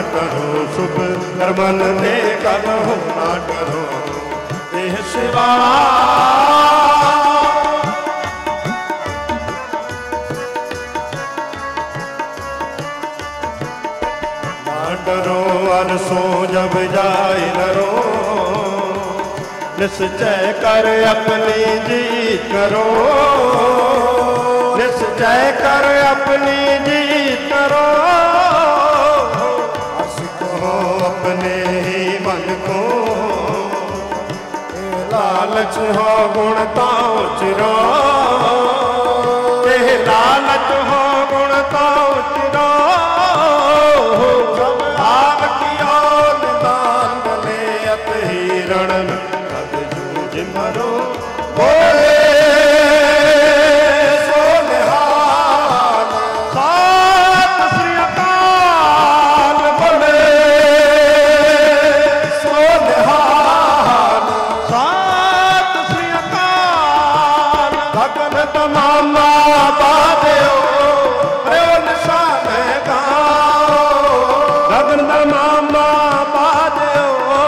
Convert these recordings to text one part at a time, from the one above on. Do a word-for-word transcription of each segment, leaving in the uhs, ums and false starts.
करो शुभ कर्मन ते करो ना करो देह सेवा डरो अरसो जब जाए नरो निश्चय कर अपनी जीत करो निश्चय कर अपनी जीत करो को अपने ही मन को लालच हो गुणताओ चिरो लालच हो गुणताओ चिरो हिरण कद जूझ मरो बोले सो निहाल सात श्री अकाल बोले सो निहाल सात श्री अकाल भगन तमामा बादेओ प्रेम निशान गाओ भगन तमामा बादेओ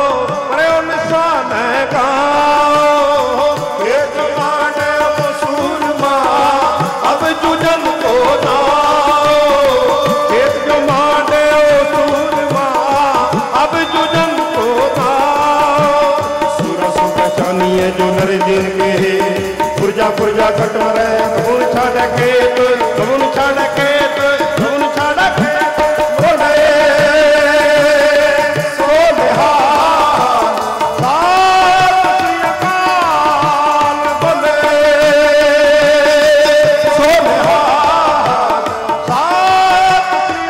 जो नर दिन के पुरजा पुरजा कटम रहे कबून छाड़ के तो कबून छाड़ के तो कबून छाड़ के बोले सो निहाल सात श्री अकाल बोले सो निहाल सात श्री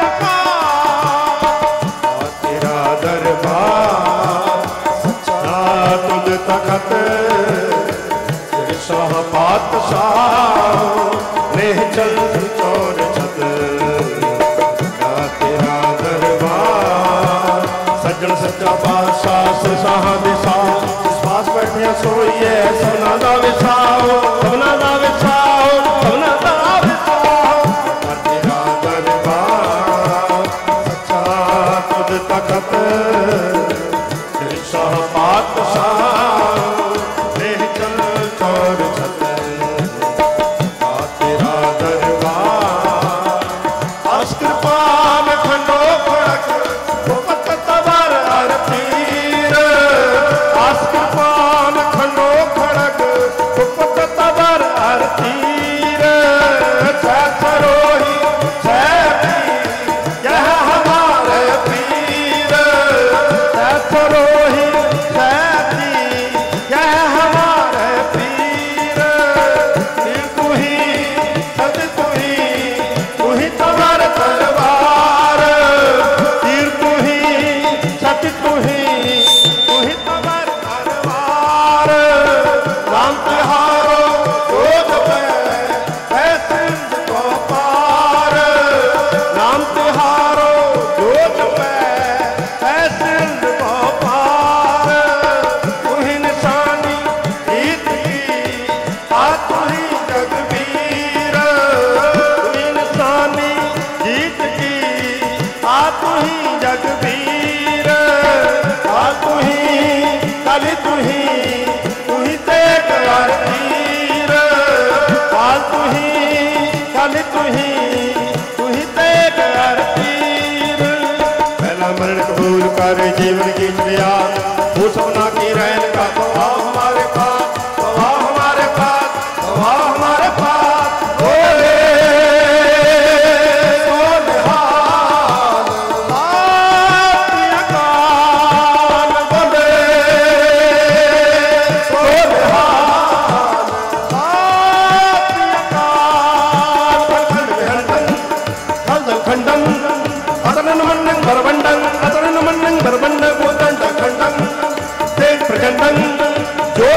अकाल तेरा दरबार सच्चा तुझ तखत पातशाह नेह चल चौर छत तेरा दरबार सज्जन सच्चा बादशाह शाह दिशा पास बैठे सोइए सबना दा विछाओ सबना दा विछाओ सबना दा विछाओ तेरा दरबार सच्चा तुझ तखत शाह पातशाह जीवन की क्रिया वो सपना की रहन का प्रभाव हमारे पास प्रभाव हमारे पास प्रभाव हमारे पास बोले सो निहाल सात अकाल बोले सो निहाल सात अकाल खंडन खंडन अतरन मन्नं बरबंडन अतरन मन्नं बरबंड गोदंड खंडन ते प्रचंडन जो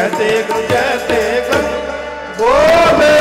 कहते गुरु कहते गुरु बोले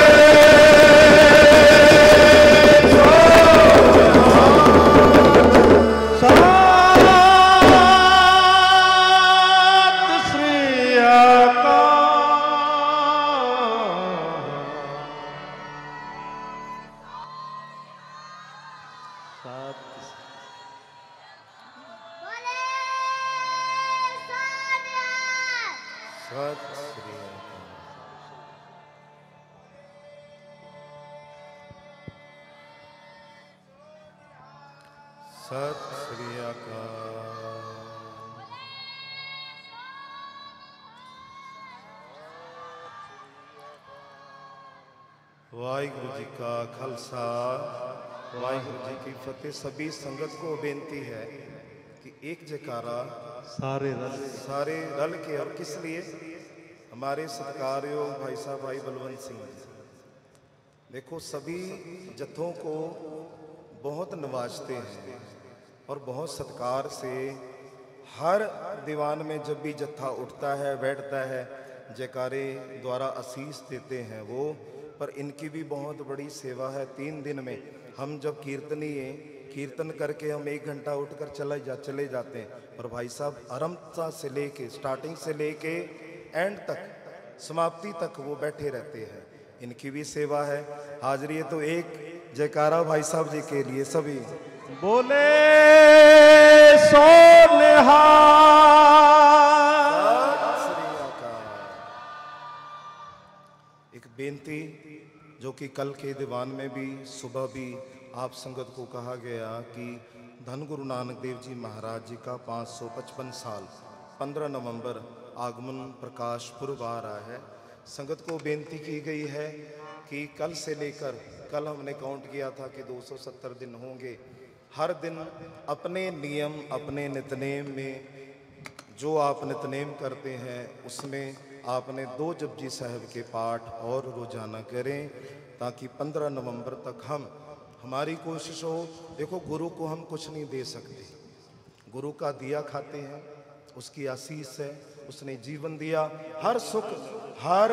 सत श्री अकाल। वाहिगुरु जी का खालसा वाहिगुरु जी की फतेह। सभी संगत को बेनती है कि एक जयकारा सारे रल सारे रल के। और किस लिए? हमारे सत्कारयोग भाई साहब भाई बलवंत सिंह जी, देखो सभी जत्थों को बहुत नवाजते हैं और बहुत सत्कार से हर दीवान में जब भी जत्था उठता है बैठता है जयकारे द्वारा आशीष देते हैं वो। पर इनकी भी बहुत बड़ी सेवा है। तीन दिन में हम जब कीर्तनीय कीर्तन करके हम एक घंटा उठकर चले जा चले जाते हैं, और भाई साहब आरंभता से लेके स्टार्टिंग से लेके एंड तक समाप्ति तक वो बैठे रहते हैं। इनकी भी सेवा है। हाजिरी है तो एक जयकारा भाई साहब जी के लिए सभी बोले सो एक बेनती जो कि कल के दीवान में भी सुबह भी आप संगत को कहा गया कि धन गुरु नानक देव जी महाराज जी का पाँच सौ पचपन साल पंद्रह नवंबर आगमन प्रकाश पुर्व आ रहा है। संगत को बेनती की गई है कि कल से लेकर कल हमने काउंट किया था कि दो सौ सत्तर दिन होंगे। हर दिन अपने नियम अपने नितनेम में जो आप नितनेम करते हैं उसमें आपने दो जपजी साहब के पाठ और रोजाना करें, ताकि पंद्रह नवंबर तक हम हमारी कोशिश हो। देखो गुरु को हम कुछ नहीं दे सकते, गुरु का दिया खाते हैं, उसकी आशीष है, उसने जीवन दिया। हर सुख हर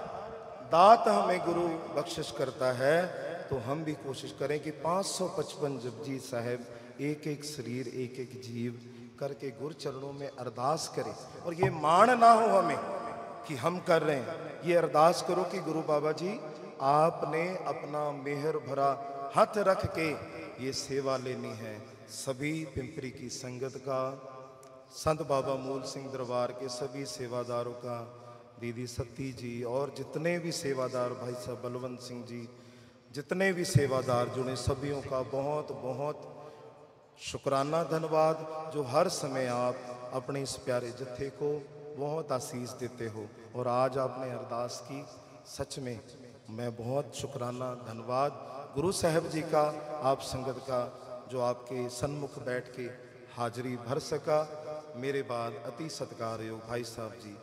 दात हमें गुरु बख्शिश करता है। तो हम भी कोशिश करें कि पाँच सौ पचपन जपजी साहब एक एक शरीर एक एक जीव करके गुरु चरणों में अरदास करें। और ये मान ना हो हमें कि हम कर रहे हैं, ये अरदास करो कि गुरु बाबा जी आपने अपना मेहर भरा हाथ रख के ये सेवा लेनी है। सभी पिंपरी की संगत का, संत बाबा मूल सिंह दरबार के सभी सेवादारों का, दीदी सती जी और जितने भी सेवादार भाई साहब बलवंत सिंह जी, जितने भी सेवादार जुड़े सभियों का बहुत बहुत शुक्राना धन्यवाद, जो हर समय आप अपने इस प्यारे जत्थे को बहुत आशीष देते हो। और आज आपने अरदास की, सच में मैं बहुत शुक्राना धन्यवाद गुरु साहब जी का, आप संगत का, जो आपके सन्मुख बैठ के हाजिरी भर सका। मेरे बाद अति सत्कारयोग भाई साहब जी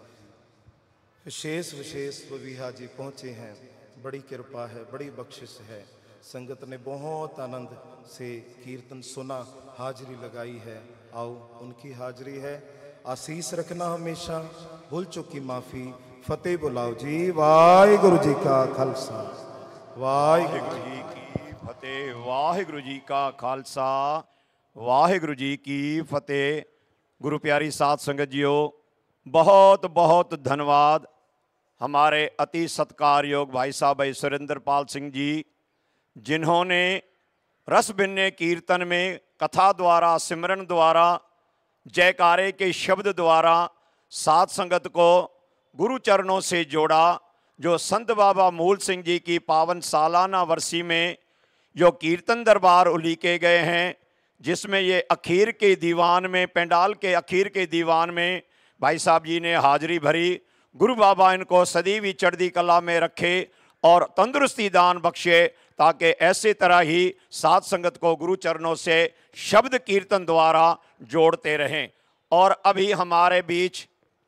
विशेष विशेष बबीहा जी पहुँचे हैं। बड़ी कृपा है, बड़ी बख्शिश है। संगत ने बहुत आनंद से कीर्तन सुना, हाजिरी लगाई है। आओ उनकी हाजिरी है। आशीष रखना हमेशा, भूल चुकी माफ़ी, फतेह बुलाओ जी। वाहिगुरु जी का खालसा वाहिगुरु जी की फतेह। वाहिगुरु जी का खालसा वाहिगुरु जी की फतेह। गुरु प्यारी साध संगत जियो, बहुत बहुत धन्यवाद हमारे अति सत्कारयोग भाई साहब भाई सुरेंद्र पाल सिंह जी, जिन्होंने रस भिन्ने कीर्तन में कथा द्वारा, सिमरन द्वारा, जयकारे के शब्द द्वारा साध संगत को गुरु चरणों से जोड़ा। जो संत बाबा मूल सिंह जी की पावन सालाना वर्षी में जो कीर्तन दरबार उलीके गए हैं, जिसमें ये अखीर के दीवान में, पेंडाल के अखीर के दीवान में भाई साहब जी ने हाजिरी भरी। गुरु बाबा इनको सदी भी चढ़ती कला में रखे और तंदुरुस्ती दान बख्शे, ताकि ऐसे तरह ही साध संगत को गुरु चरणों से शब्द कीर्तन द्वारा जोड़ते रहें। और अभी हमारे बीच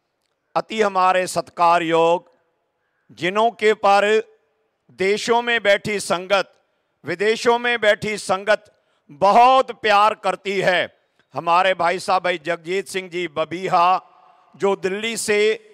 अति हमारे सत्कार योग, जिन्हों के पर देशों में बैठी संगत, विदेशों में बैठी संगत बहुत प्यार करती है, हमारे भाई साहब भाई जगजीत सिंह जी बबीहा, जो दिल्ली से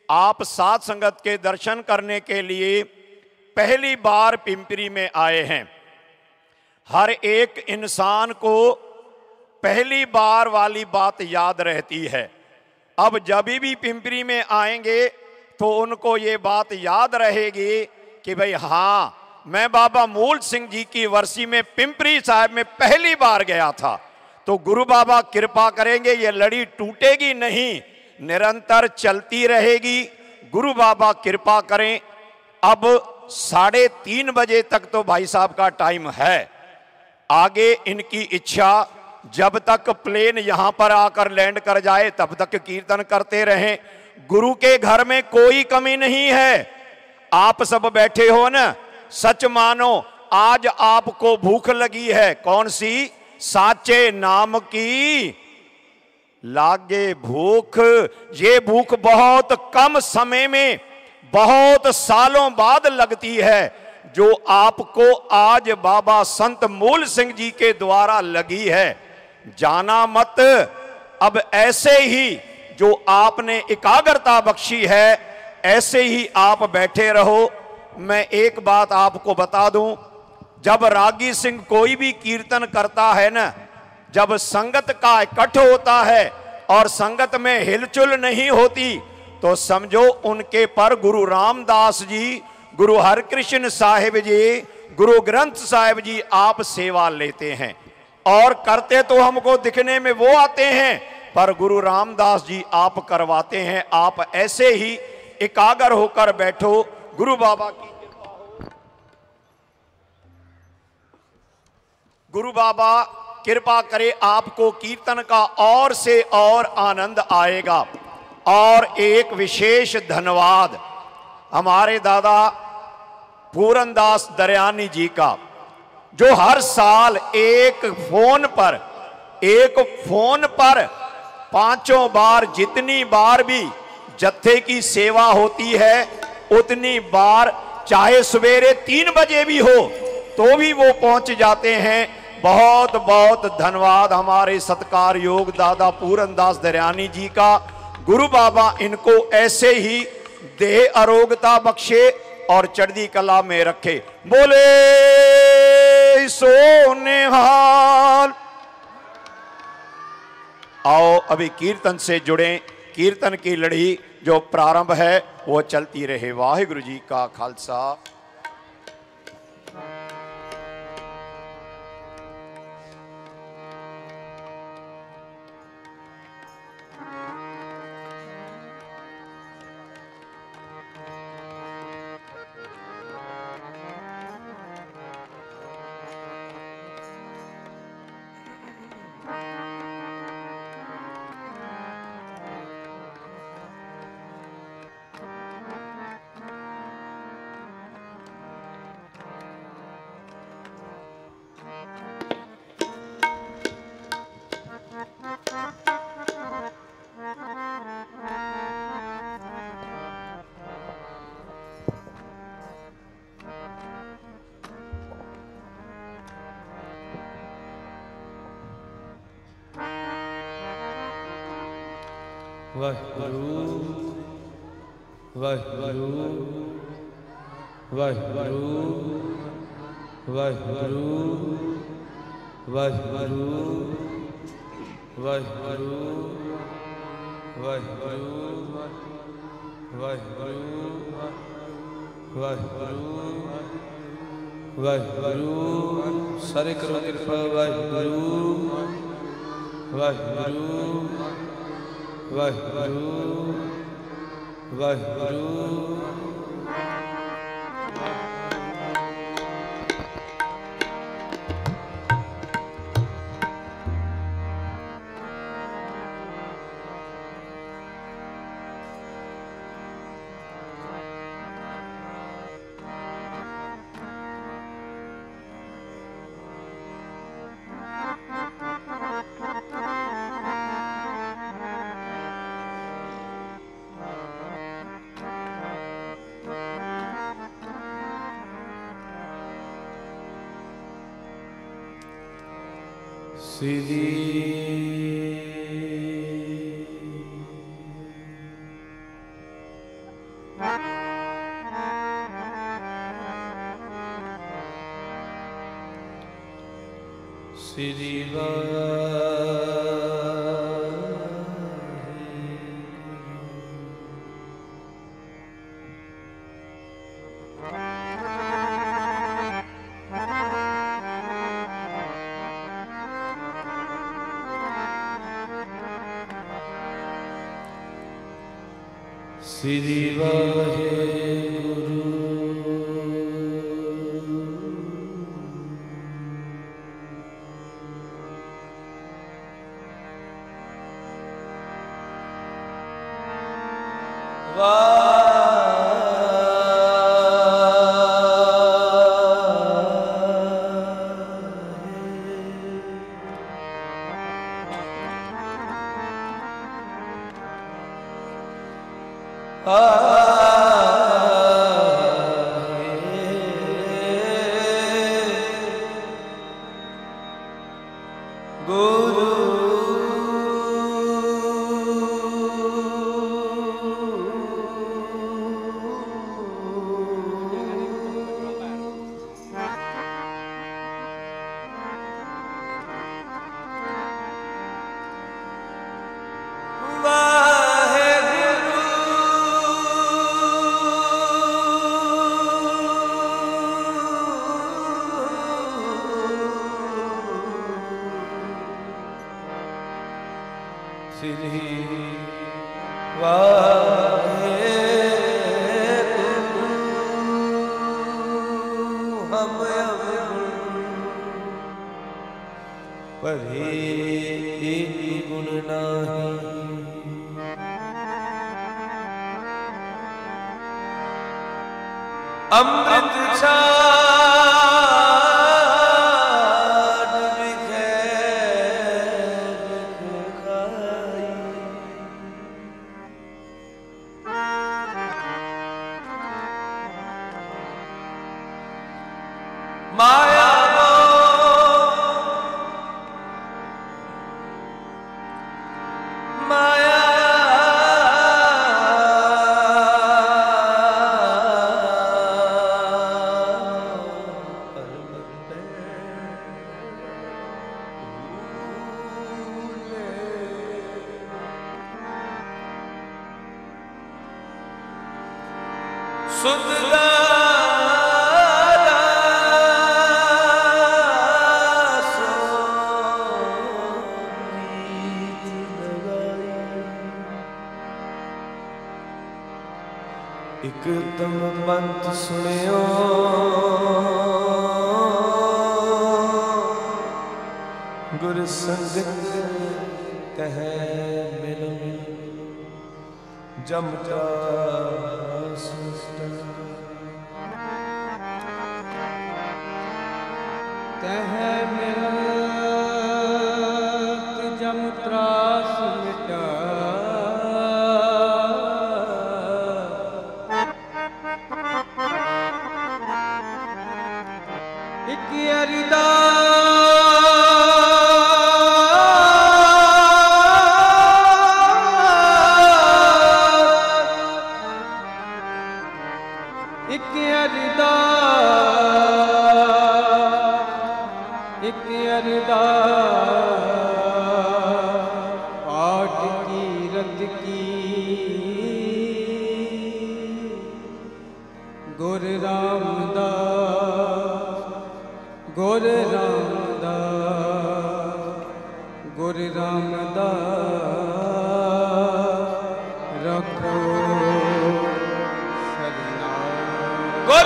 आप साथ संगत के दर्शन करने के लिए पहली बार पिंपरी में आए हैं। हर एक इंसान को पहली बार वाली बात याद रहती है। अब जब भी पिंपरी में आएंगे तो उनको ये बात याद रहेगी कि भाई हाँ, मैं बाबा मूल सिंह जी की वर्सी में पिंपरी साहिब में पहली बार गया था। तो गुरु बाबा कृपा करेंगे, ये लड़ी टूटेगी नहीं, निरंतर चलती रहेगी। गुरु बाबा कृपा करें। अब साढ़े तीन बजे तक तो भाई साहब का टाइम है। आगे इनकी इच्छा, जब तक प्लेन यहां पर आकर लैंड कर जाए तब तक कीर्तन करते रहें। गुरु के घर में कोई कमी नहीं है। आप सब बैठे हो ना, सच मानो आज आपको भूख लगी है। कौन सी? साचे नाम की लागे भूख। ये भूख बहुत कम समय में, बहुत सालों बाद लगती है, जो आपको आज बाबा संत मूल सिंह जी के द्वारा लगी है। जाना मत। अब ऐसे ही जो आपने एकाग्रता बख्शी है, ऐसे ही आप बैठे रहो। मैं एक बात आपको बता दूं, जब रागी सिंह कोई भी कीर्तन करता है ना, जब संगत का इकट्ठ होता है और संगत में हिलचुल नहीं होती, तो समझो उनके पर गुरु रामदास जी, गुरु हरकृष्ण साहिब जी, गुरु ग्रंथ साहिब जी आप सेवा लेते हैं। और करते तो हमको दिखने में वो आते हैं, पर गुरु रामदास जी आप करवाते हैं। आप ऐसे ही एकाग्र होकर बैठो। गुरु बाबा की कृपा हो। गुरु बाबा कृपा करे, आपको कीर्तन का और से और आनंद आएगा। और एक विशेष धन्यवाद हमारे दादा पूरनदास दरयानी जी का, जो हर साल एक फोन पर एक फोन पर पांचों बार, जितनी बार भी जत्थे की सेवा होती है उतनी बार, चाहे सवेरे तीन बजे भी हो तो भी वो पहुंच जाते हैं। बहुत बहुत धन्यवाद हमारे सत्कार योग दादा पूरनदास दरयानी जी का। गुरु बाबा इनको ऐसे ही देह अरोगता बख्शे और चढ़ती कला में रखे। बोले सोनेहाल। आओ अभी कीर्तन से जुड़े। कीर्तन की लड़ी जो प्रारंभ है वो चलती रहे। वाहिगुरु जी का खालसा। वाहिगुरु वाहिगुरु वाहिगुरु वाहिगुरु वाहिगुरु वाहिगुरु वाहिगुरु वाहिगुरु वाहिगुरु वाहिगुरु। सारे करो कृपा। वाहिगुरु वाहिगुरु वाहिगुरु वाहिगुरु। सीधी ਸ੍ਰੀ ਵਾਹਿਗੁਰੂ। ਸ੍ਰੀ ਵਾਹਿਗੁਰੂ। ਅੰਮ੍ਰਿਤ ਛਾੜ ਵਿਖੇ ਖਾਈ ਮਾਇਆ ਮਾਇਆ ਸੁਧਦਾ ਇਕ ਦਮ ਬੰਤ ਸੁਣਿਓ ਗੁਰ ਸੰਗਤ ਕਹੈ ਮਿਲੋ ਜਮ ਤਰਾਸ ਕਹੈ ਮਿਲਤ ਜਮ ਤਰਾਸ ਮਿਟਾ ਇਕ ਅਰਦਾਸ ਇਕ ਅਰਦਾਸ ਇਕ ਅਰਦਾਸ ਪਾਠ ਕੀਰਤ ਕੀ ਗੁਰ ਰਾਮਦਾਸ ਗੁਰ ਰਾਮਦਾਸ ਗੁਰ ਰਾਮਦਾਸ ਰੱਖੋ ਸਰਨਾ ਗੁਰ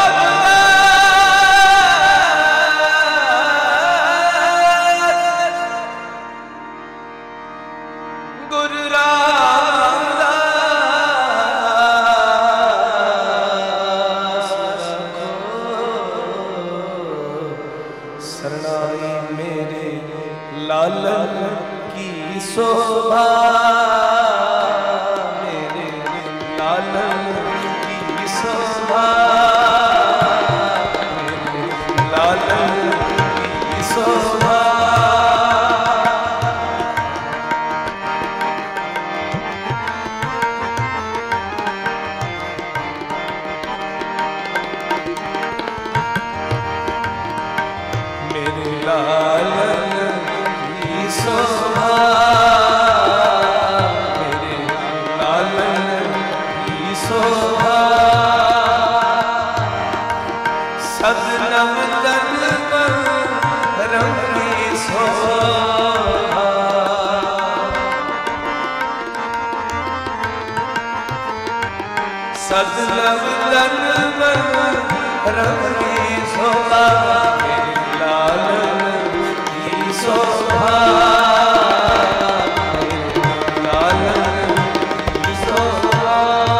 ਸਰਨਾਈ ਮੇਰੇ ਲਾਲਨ ਕੀ ਸ਼ੋਭਾ ਮੇਰੇ ਲਾਲਨ ਕੀ ਸ਼ੋਭਾ ਮੇਰੇ ਲਾਲਨ ਕੀ ਸ਼ੋਭਾ ਮੇਰੇ ਲਾਲਨ बदन रंगी शोभा मेरे लालन की शोभा मेरे लालन की शोभा।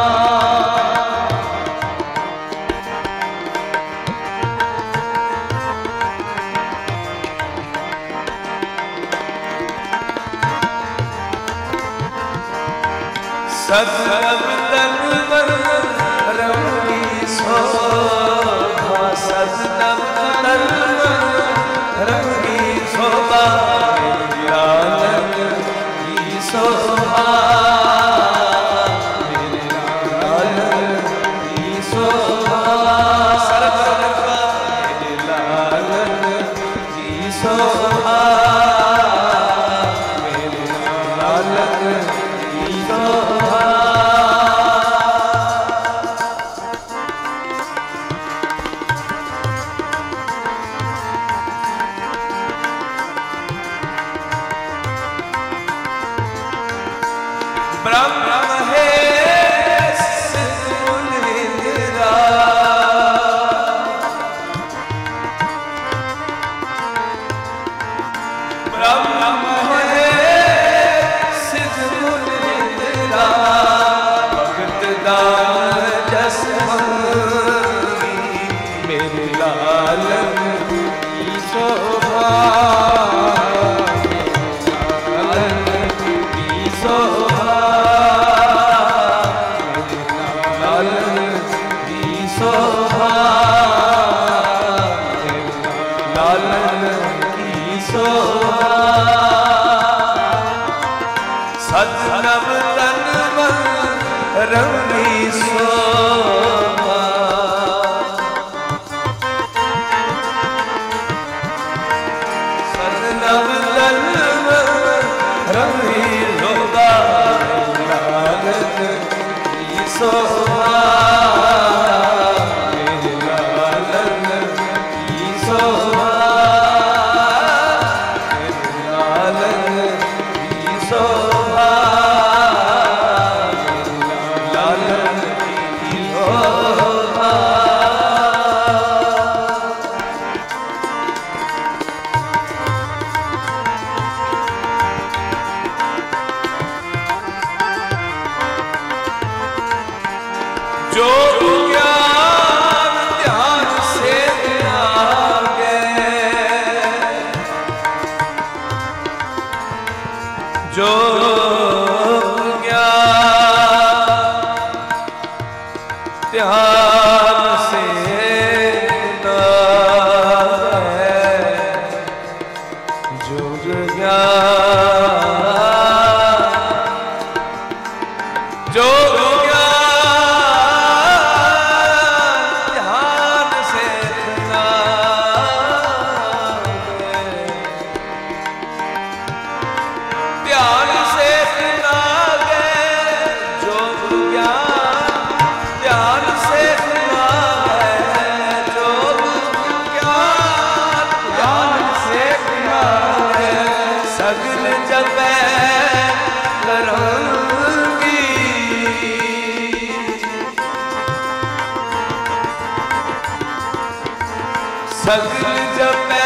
सदनम तन रंगी शोभा सदनम तन रंगी शोभा मेरे लालन की शोभा मेरे लालन की शोभा मेरे लालन की शोभा मेरे लालन की शोभा। ब्रह्म है सिद्ध निद्रा ब्रह्म है सिद्ध निद्रा भगत दान जस मंगी मेरे लालन की शोभा लालन की शोभा सदनम तन रंगी शोभा सदनम तन रंगी शोभा लालन की शोभा मेरे लालन की शोभा मेरे लालन की शोभा लालन की शोभा। जो ज्ञान ध्यान से लागे जो ध्यान से जो ज्ञान जो ध्यान से ध्यान से जो ज्ञान ध्यान से जो ज्ञान ध्यान से सगल जपै करंगी सगल जपै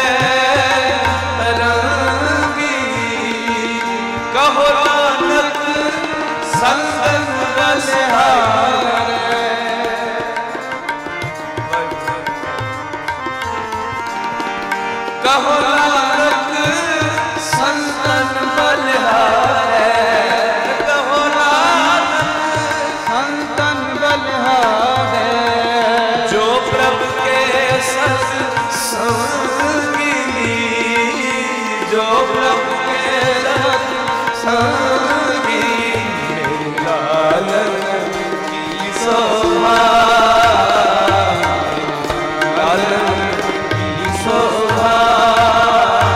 करंगी कहो नानक संगन बलिहार कहो नानक संतन बलिहार कहो नानक संतन बलिहार जो प्रभु के सत संगी जो प्रभु के सत संगी मेरे लालन की शोभा लालन की शोभा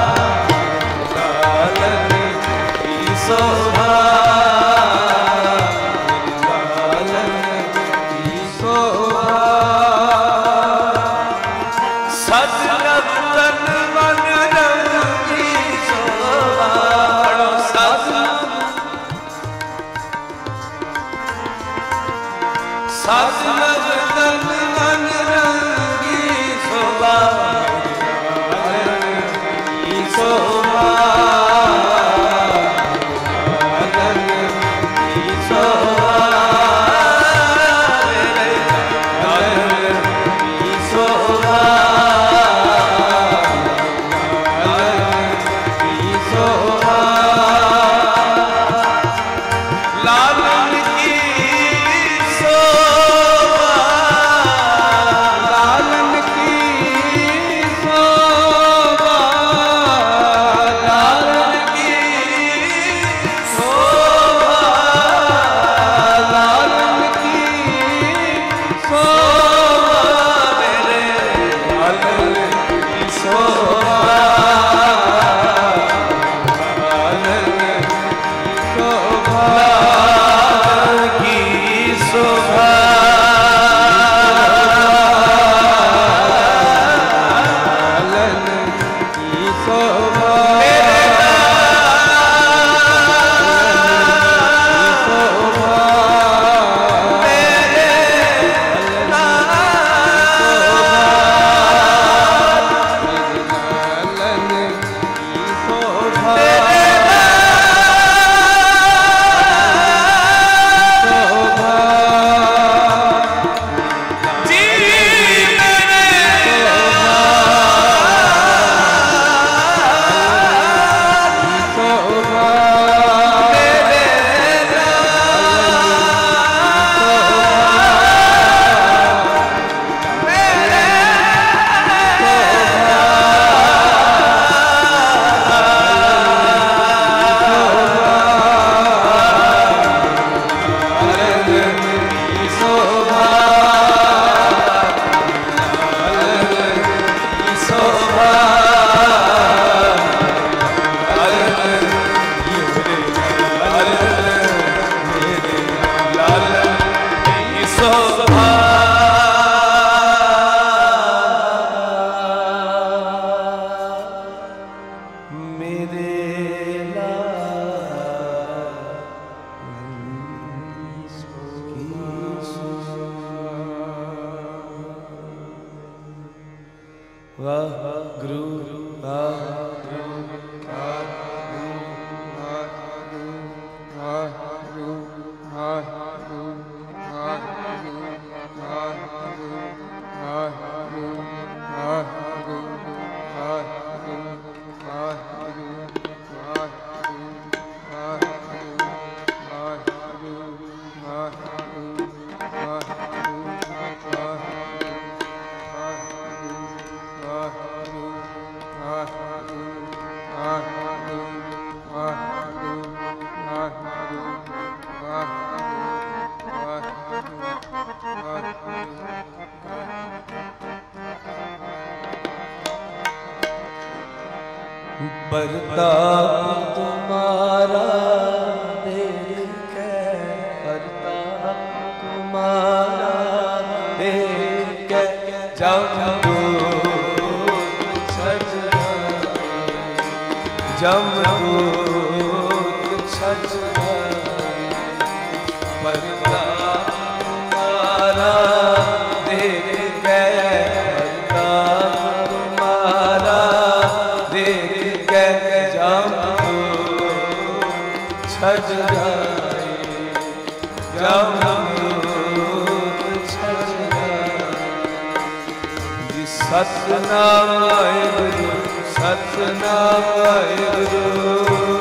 वाहगुरु वाहगुरु बरताप तुम्हारा देख बरताप तुम्हारा देख जब छठ जब छठ बरताप तुम्हारा देख बरताप तुम्हारा देख छठ जाए जब छठ जी सतनाम आए गुरु सतनाम आए गुरु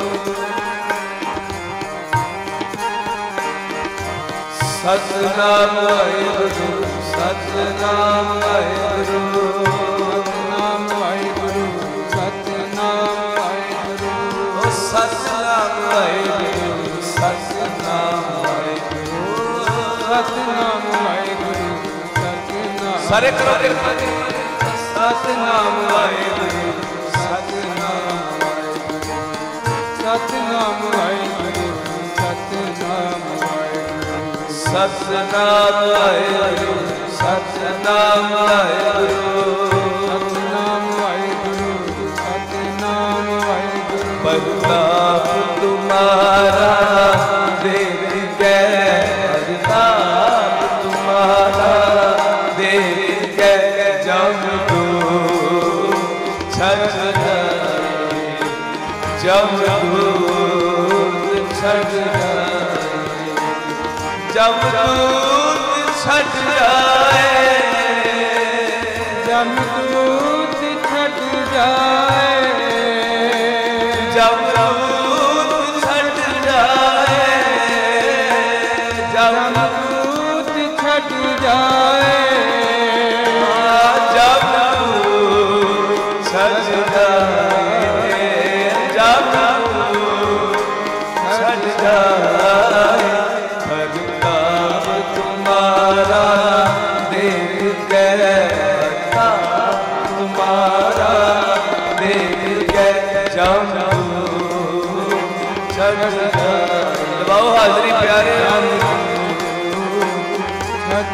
सतनाम आए गुरु सतनाम आए गुरु सतनाम आए गुरु सतनाम आए गुरु सतनाम आए गुरु सतनाम आए गुरु सतनाम आए गुरु सतनाम सारे करो सतनाम आए गुरु सतनाम आए गुरु सतनाम आए गुरु सतनाम आए गुरु सतनाम आए गुरु सतनाम आए गुरु सतनाम आए गुरु सतनाम आए गुरु बरताप तुम्हारा देख के बरताप तुम्हारा देख के जब तू छठ जाए जब तू छठ जाए जब तू छठ जाए जब तू छठ जाए जब दूत छठ जाए जब दूत छठ जाए जब दूत छठ जाए जब दूत छठ जाए बरताप तुम्हारा देख के बरताप तुम्हारा देख के जब दबाओ हाजरी प्यारे छठ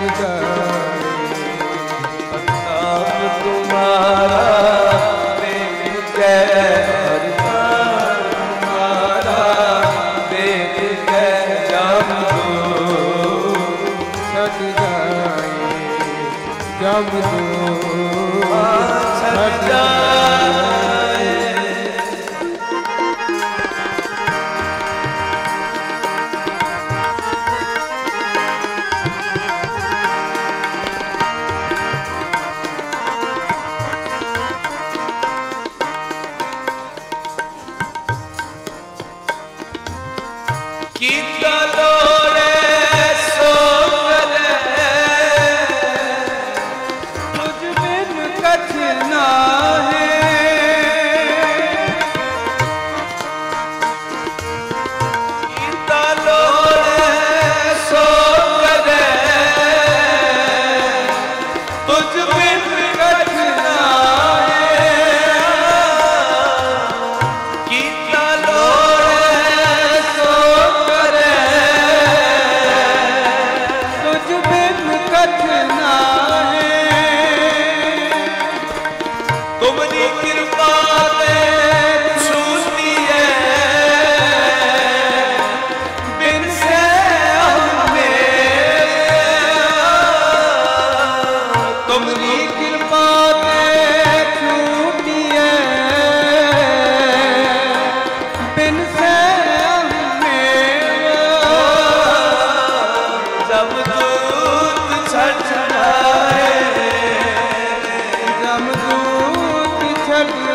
बरताप तुम्हारा देख के बरताप तुम्हारा देख के जब छठ जाए जब छठ जाए तुझ बिन कछ ना है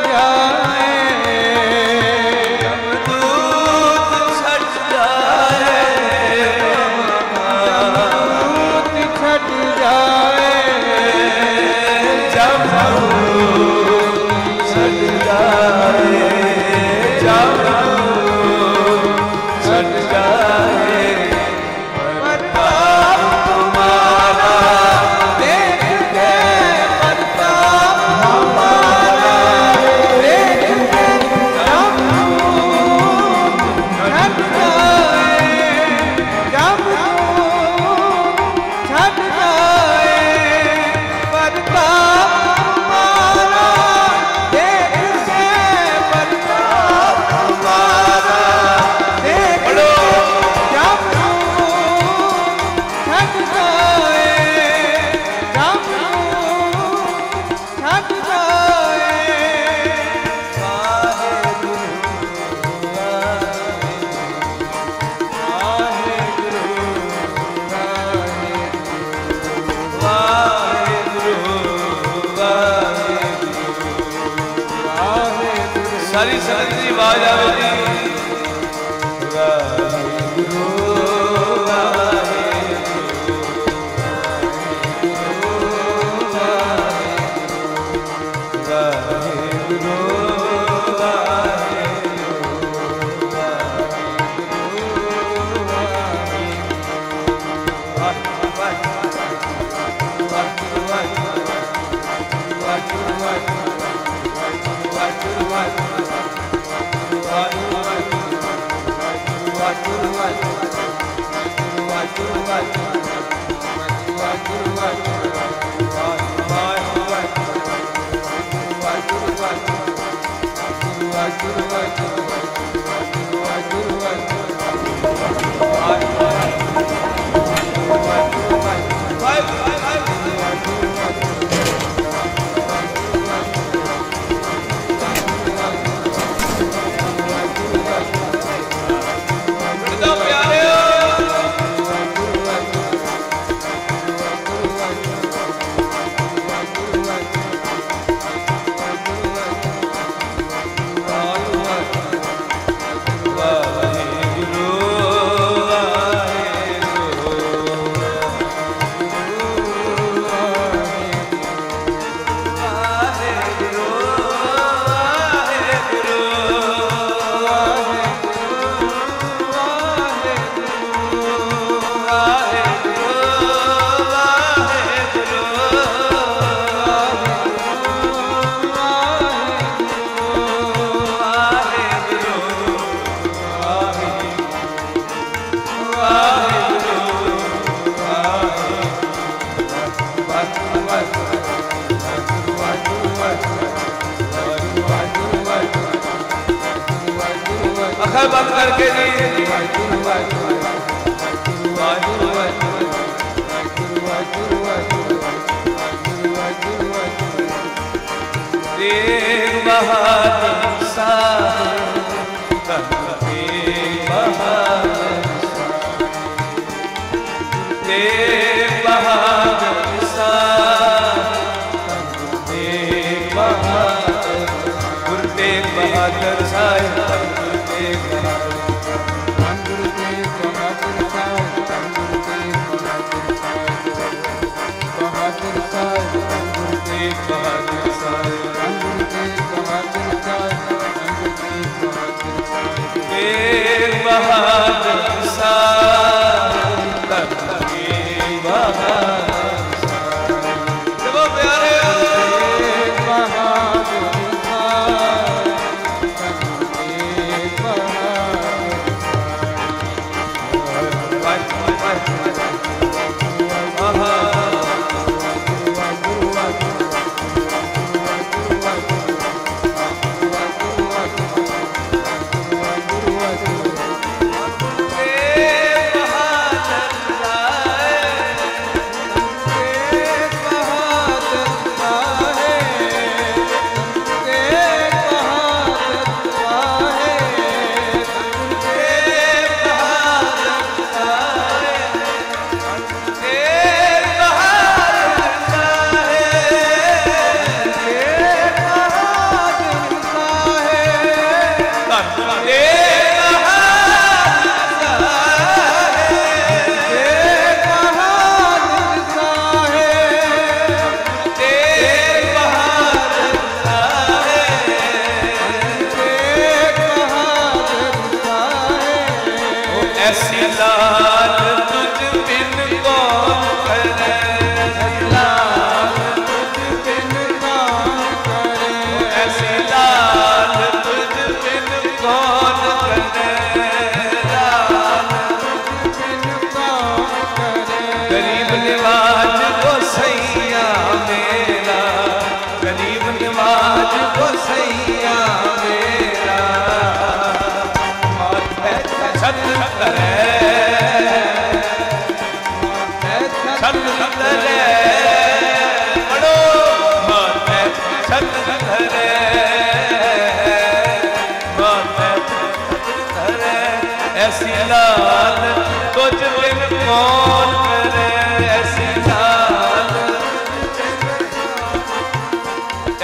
जाए, दूत छट जाए, दूत छट जाए, जब छट जाए, जब छट जाए, प्रताप तुम्हारा देख के, प्रताप हमारा देख के, जब छट जाए, जब छट जाए, प्रताप तुम्हारा देख के, प्रताप तुम्हारा देख के, जब छट जाए, जब छट जाए। सारी संगत की आवाज आवे जी। अखर बंद करके जी। तेग बहादुर साहब, तेग बहादुर साहब, तेग बहादुर साहब, तेग बहादुर, गुरु तेग बहादुर साहब, गुरु तेग बहादुर।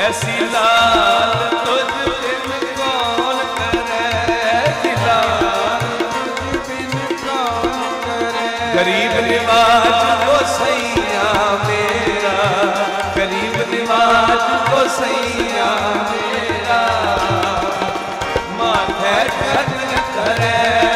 ऐसी लाल तुझ बिन कौन करे, लाल तुझ बिन कौन करे। गरीब निवाज को सैया मेरा, गरीब निवाज को सैया मेरा, माथे छत्र करे,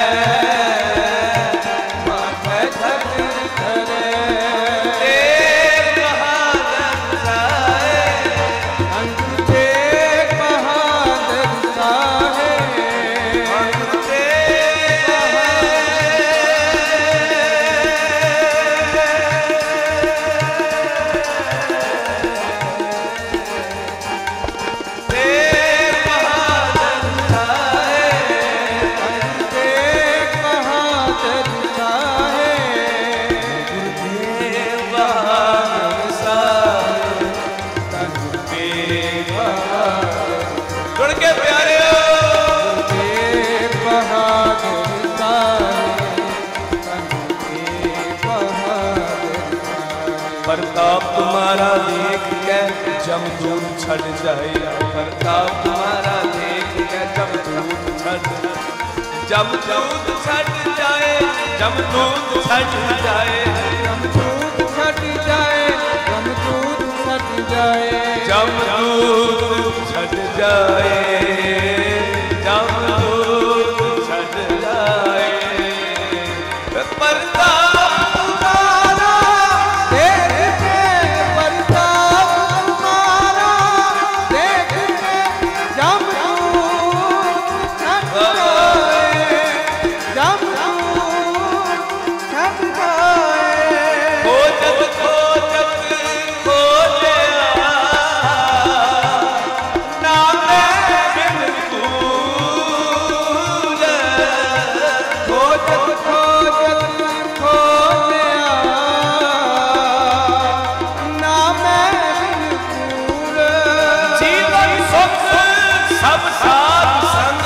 माथे छत्र करे। तेग बहादुर साहेब, अंग तेग बहादुर साहेब, अंग तेग प्रताप तुम्हारा देख के जमदूत छड़ जाए, प्रताप तुम्हारा देख के जमदूत छड़, जमदूत छड़ जाए, जमदूत छड़ जाए, जमदूत छट जाए, जमदूत छट जाए, जमदूत छड़ जाए, जमदूत छड़ जाए। प्रताप तुम्हारा देख के, प्रताप तुम्हारा देख के जमदूत छट जाए, जमदूत छट जाए। खोजत खोजत खोजया, नामे बिन फूल, खोजत खोजत खोजया, नामे बिन फूल। जीवन सुख सब साथ संग,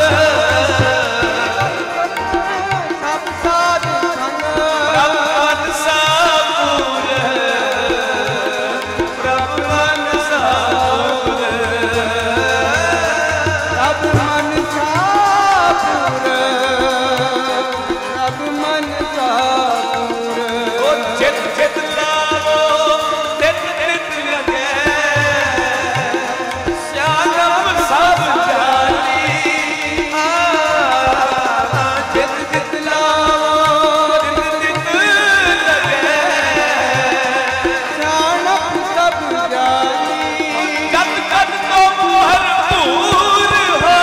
सब साध संग, प्रभु मन सापुर, प्रभु मन सापुर। सब मन सापुर, सब मन सापुर। ओ चित चित लावो तित तित लगे, श्याम सब जानी। चित चित लावो तित तित लगे, शानप सब जानी। कद कद तो भरपूर हो,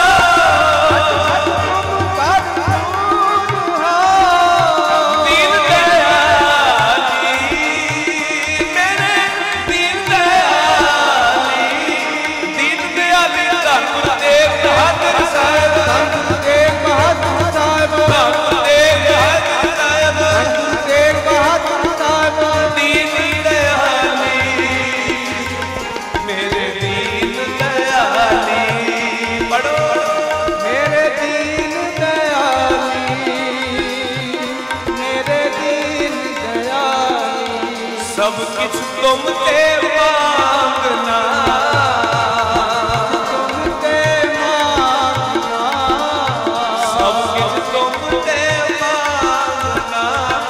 दीन दयाली मेरे दीन दयाली, दीन दयाली धन तेग बहादुर साहब, तेग बहादुर साहब, धन तेग बहादुर साहब, तेग बहादुर साहब। दीन दयाली मेरे दीन दयाली। पढ़ो मेरे दीन दयाली, मेरे दीन दयाली। सब किछ तुम ते मांगना, तुम ते मांगना, सब किछ तुम ते मांगना।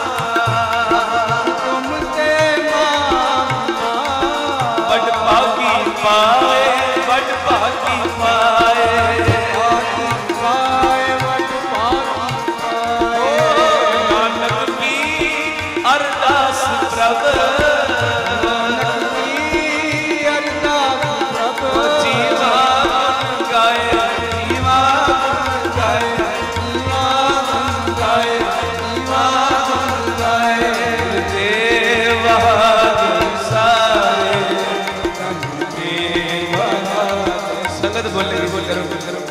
तुम ते मांगना। बड़ भागी पाए, बड़ भागी पाए, भागी पाए, वट भागी पाए। नानक की अरदास प्रभ, नानक की अरदास प्रभ। जीवा गुन गाए, जीवा गुन गाए, जीवा गुन गाए, जीवा गुन गाए। देव बहादुर सारे, देव बहादुर। संगत बोलेगी, बोल करो बोल करो।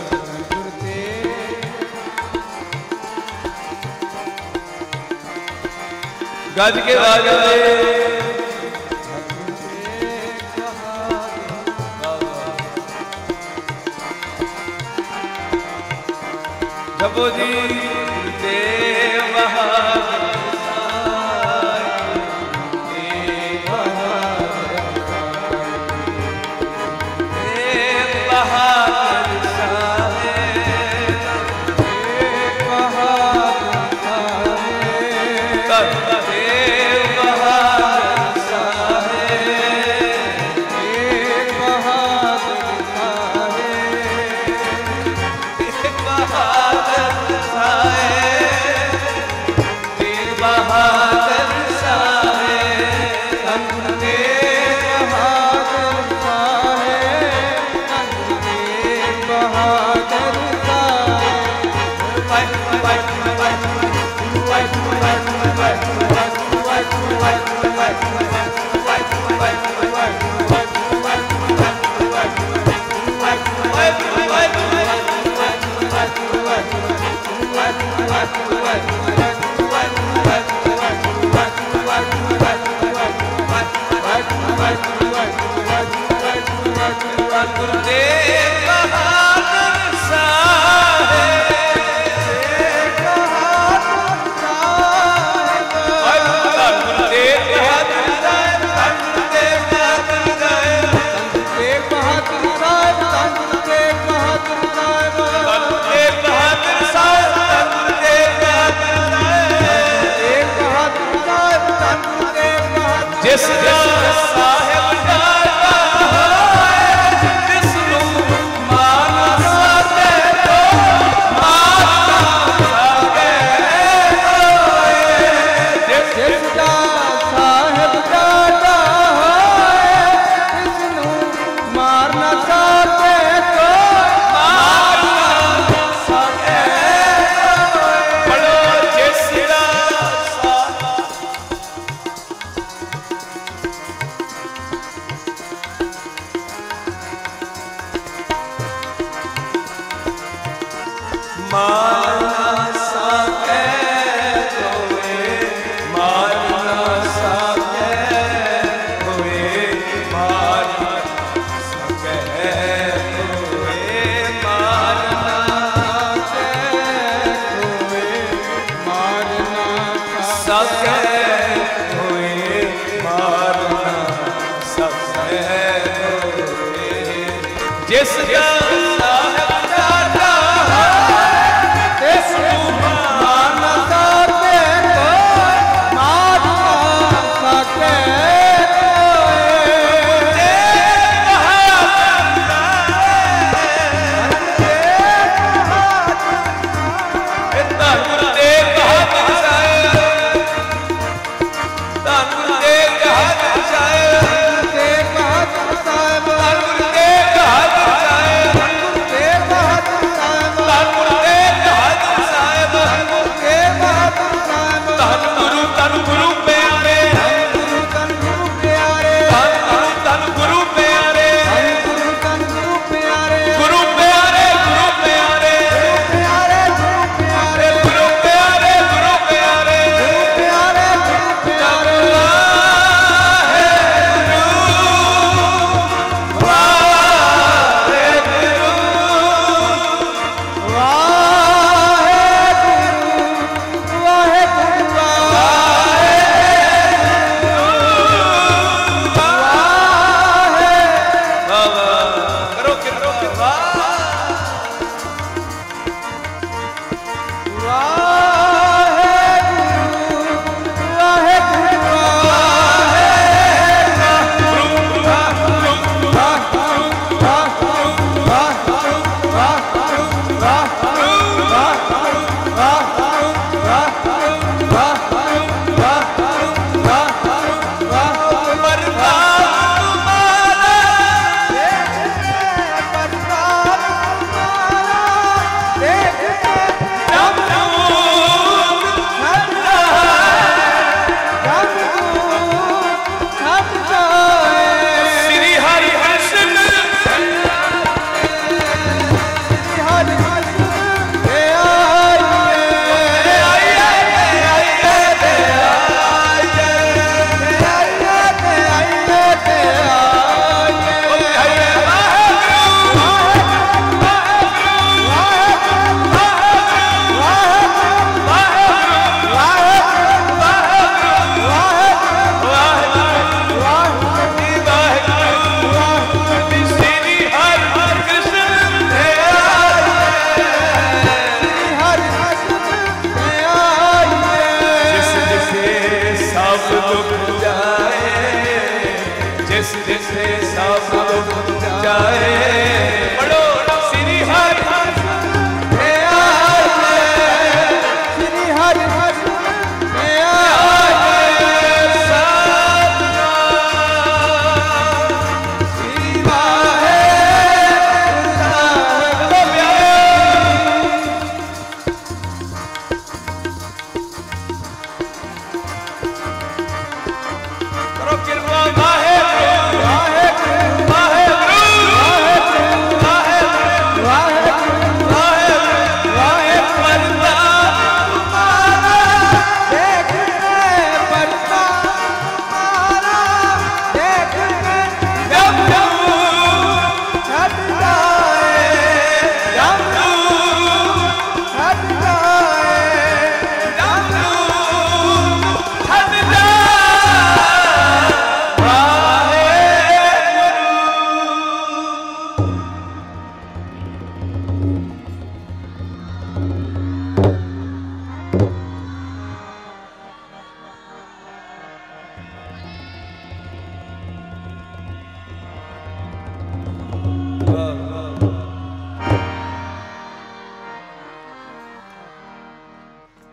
गज के बाजे जबो जी देव बहादुर सारे, देव बहादुर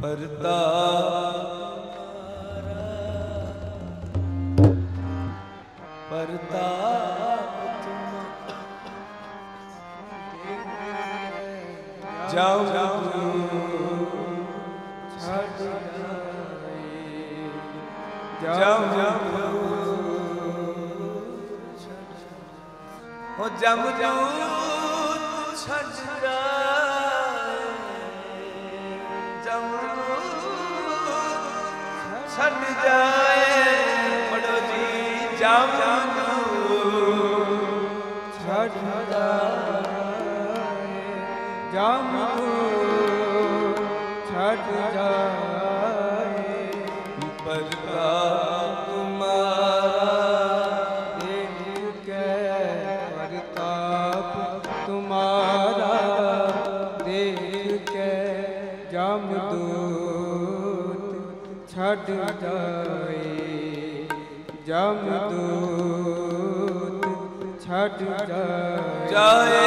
परता परता जाओ जाओ जाओ हो जमदूत छड़ जाए जमदूत छड़ जाए पढ़ो जी जमदूत छड़ जाए जमदूत छड़ जाए परता तुम्हारा देख के जमदूत छड़ जाए जमदूत छड़ जाए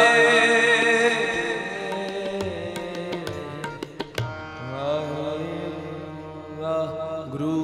गुरु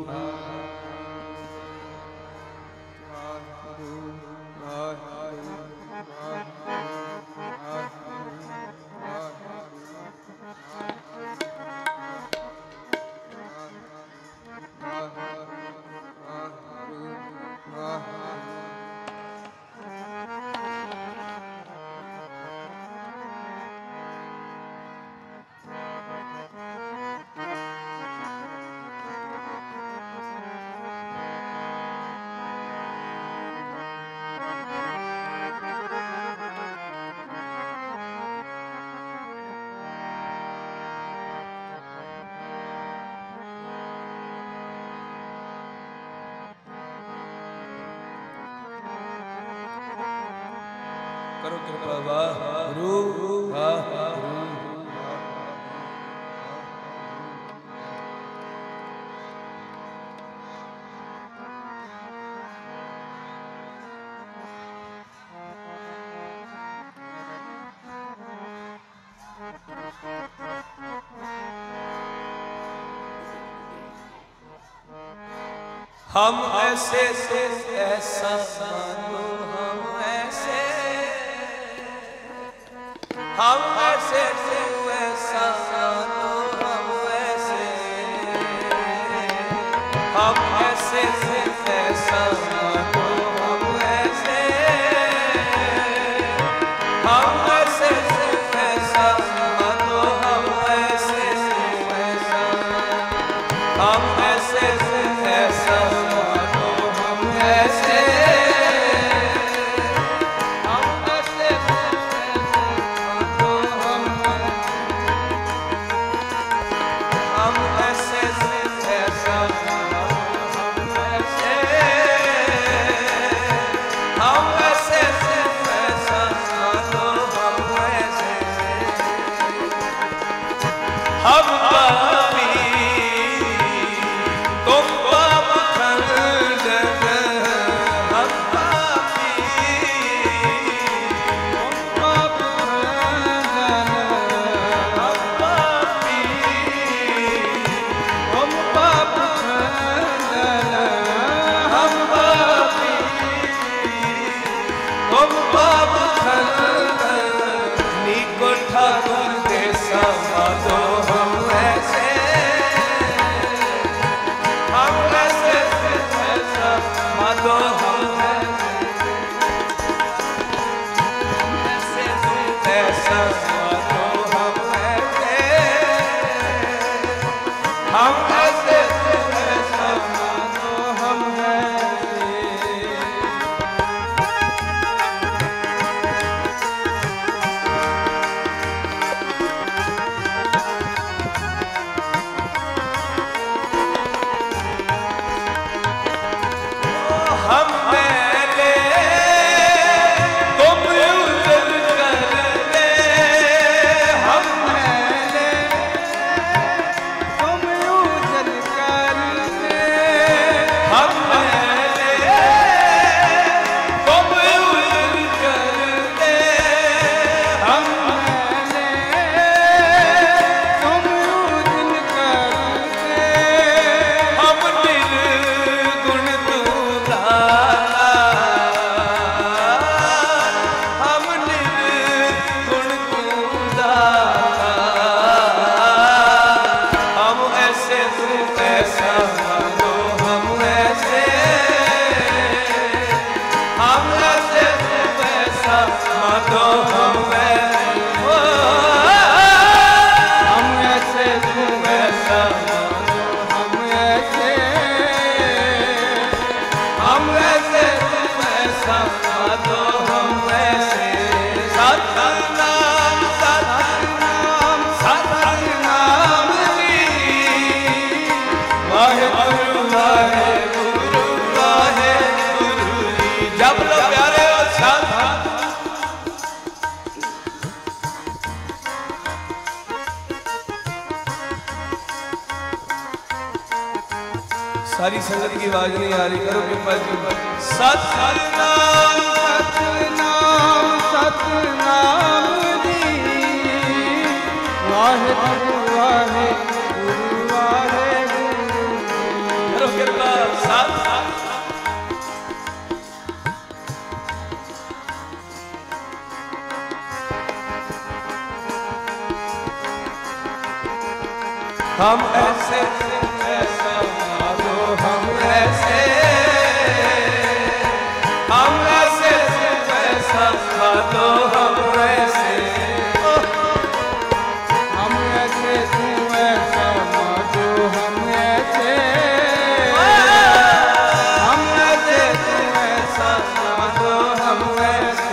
करो कृपा वाहगुरु वाहगुरु हम ऐसे से ऐसा मानो हम ऐसे हम ऐसे से ऐसा मानो हम ऐसे हम ऐसे से ऐसा मानो हम ऐसे हम ऐसे से ऐसा मानो हम ऐसे से ऐसा हम ऐसे से ऐसा मानो हम ऐसे हम ऐसे से ऐसा हम ऐसे से ऐसा हम ऐसे हम ऐसे से ऐसा मानो हम ऐसे हम पापी तुम पाप खंडन हम पापी तुम पाप खंडन हम पापी तुम पाप खंडन हम पापी तुम पाप खंडन नीको ठाकुर दे समाधो हम माधो हम हम ऐसे तू ऐसा हम ऐसे हम ऐसे तुम ऐसा माधो हम ऐसे सतनाम सतनाम सतनाम जी वाहेगुरु वाहेगुरु वाहेगुरु जी जब लो प्यारे हो सत सारी संगत की आवाज नहीं आ रही करो कृपा जी सतनाम सतनाम सतनाम जी वाहेगुरु वाहेगुरु वाहेगुरु करो कृपा सत हम ऐसे ऐसा मानो हम ऐसे हम ऐसे ऐसा मानो हम ऐसे हम ऐसे तू ऐसा माधो हम ऐसे हम ऐसे तू ऐसा मानो हम ऐसे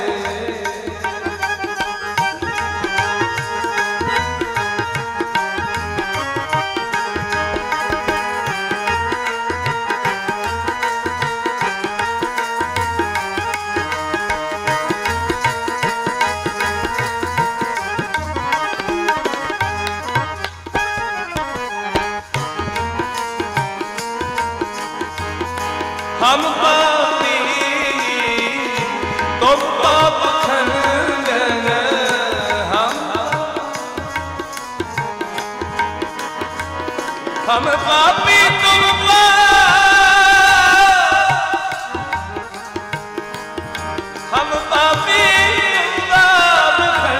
हम पापी तुम पाप खंडन हम हम पापी तुम पाप हम पापी तुम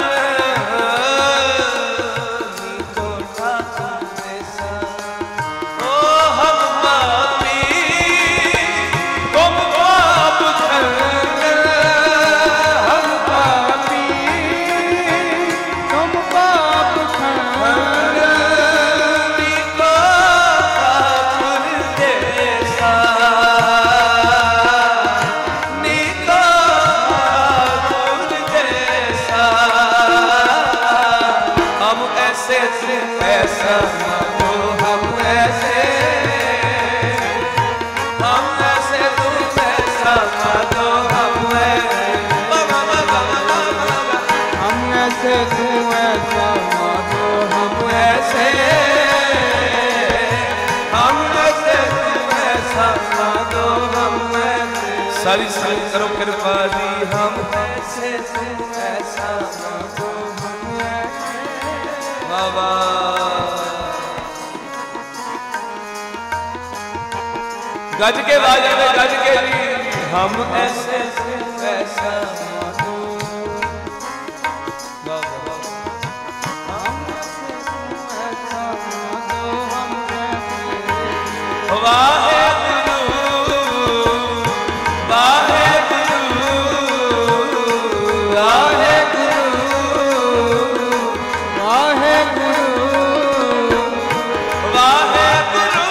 पाप खंडन तो ठाकुर ऐसा ओ हम पापी तुम पाप खंडन हम पापी तुम पाप खंडन को ठाकुर जैसा नीको ठाकुर जैसा हम ऐसे ऐसा मानो हम ऐसे हम ऐसे तुम ऐसा मानो हम हम ऐसे तू ऐसा माधो हम ऐसे हम ऐसे तुम ऐसा मानो हम ऐसे सारी सारी करो कृपा दी हम ऐसे तुम ऐसा मानो हम ऐसे बाबा गज के बाजा में गज के जी हम ऐसे ऐसा मानो बाबा वाहेगुरु वाहेगुरु वाहेगुरु वाहेगुरु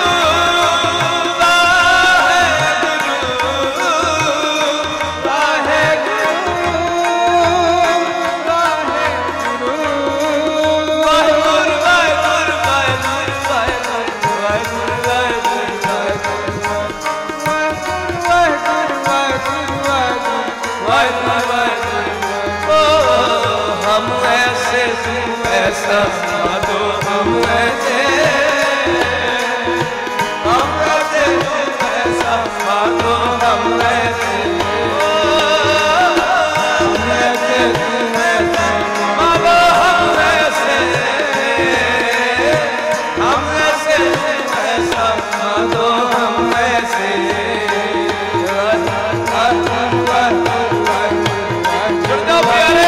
हम ऐसे तुम ऐसा मानो हम ऐसे हम ऐसे तुम ऐसा मानो हम ऐसे हम ऐसे तुम ऐसा मानो हम ऐसे हम ऐसे तुम ऐसा मानो हम ऐसे जुड़ जाओ प्यारे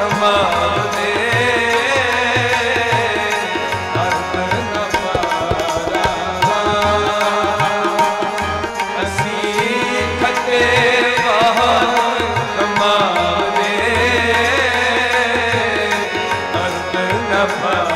कमाने अंत न पारा असी खटे बहुत कमाने अंत न पारा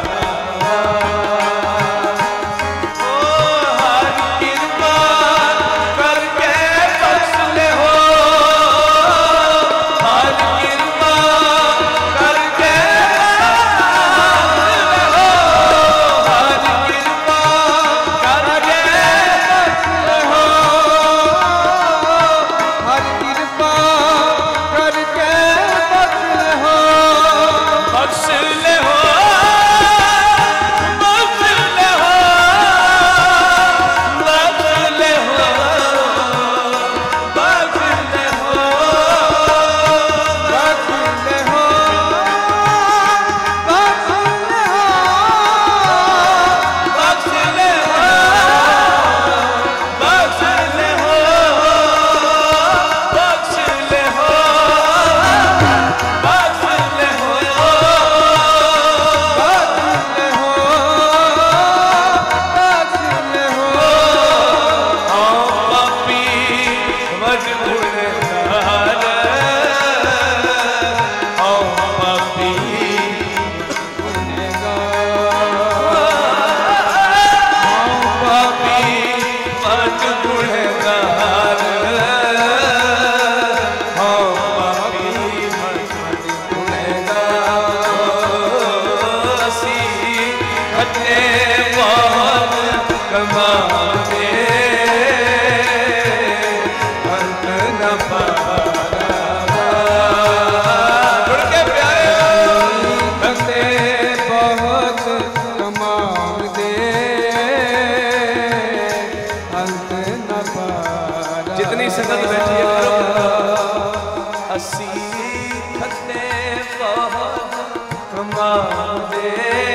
जितनी संगत बैठी है करो असी खते बहुत कमाते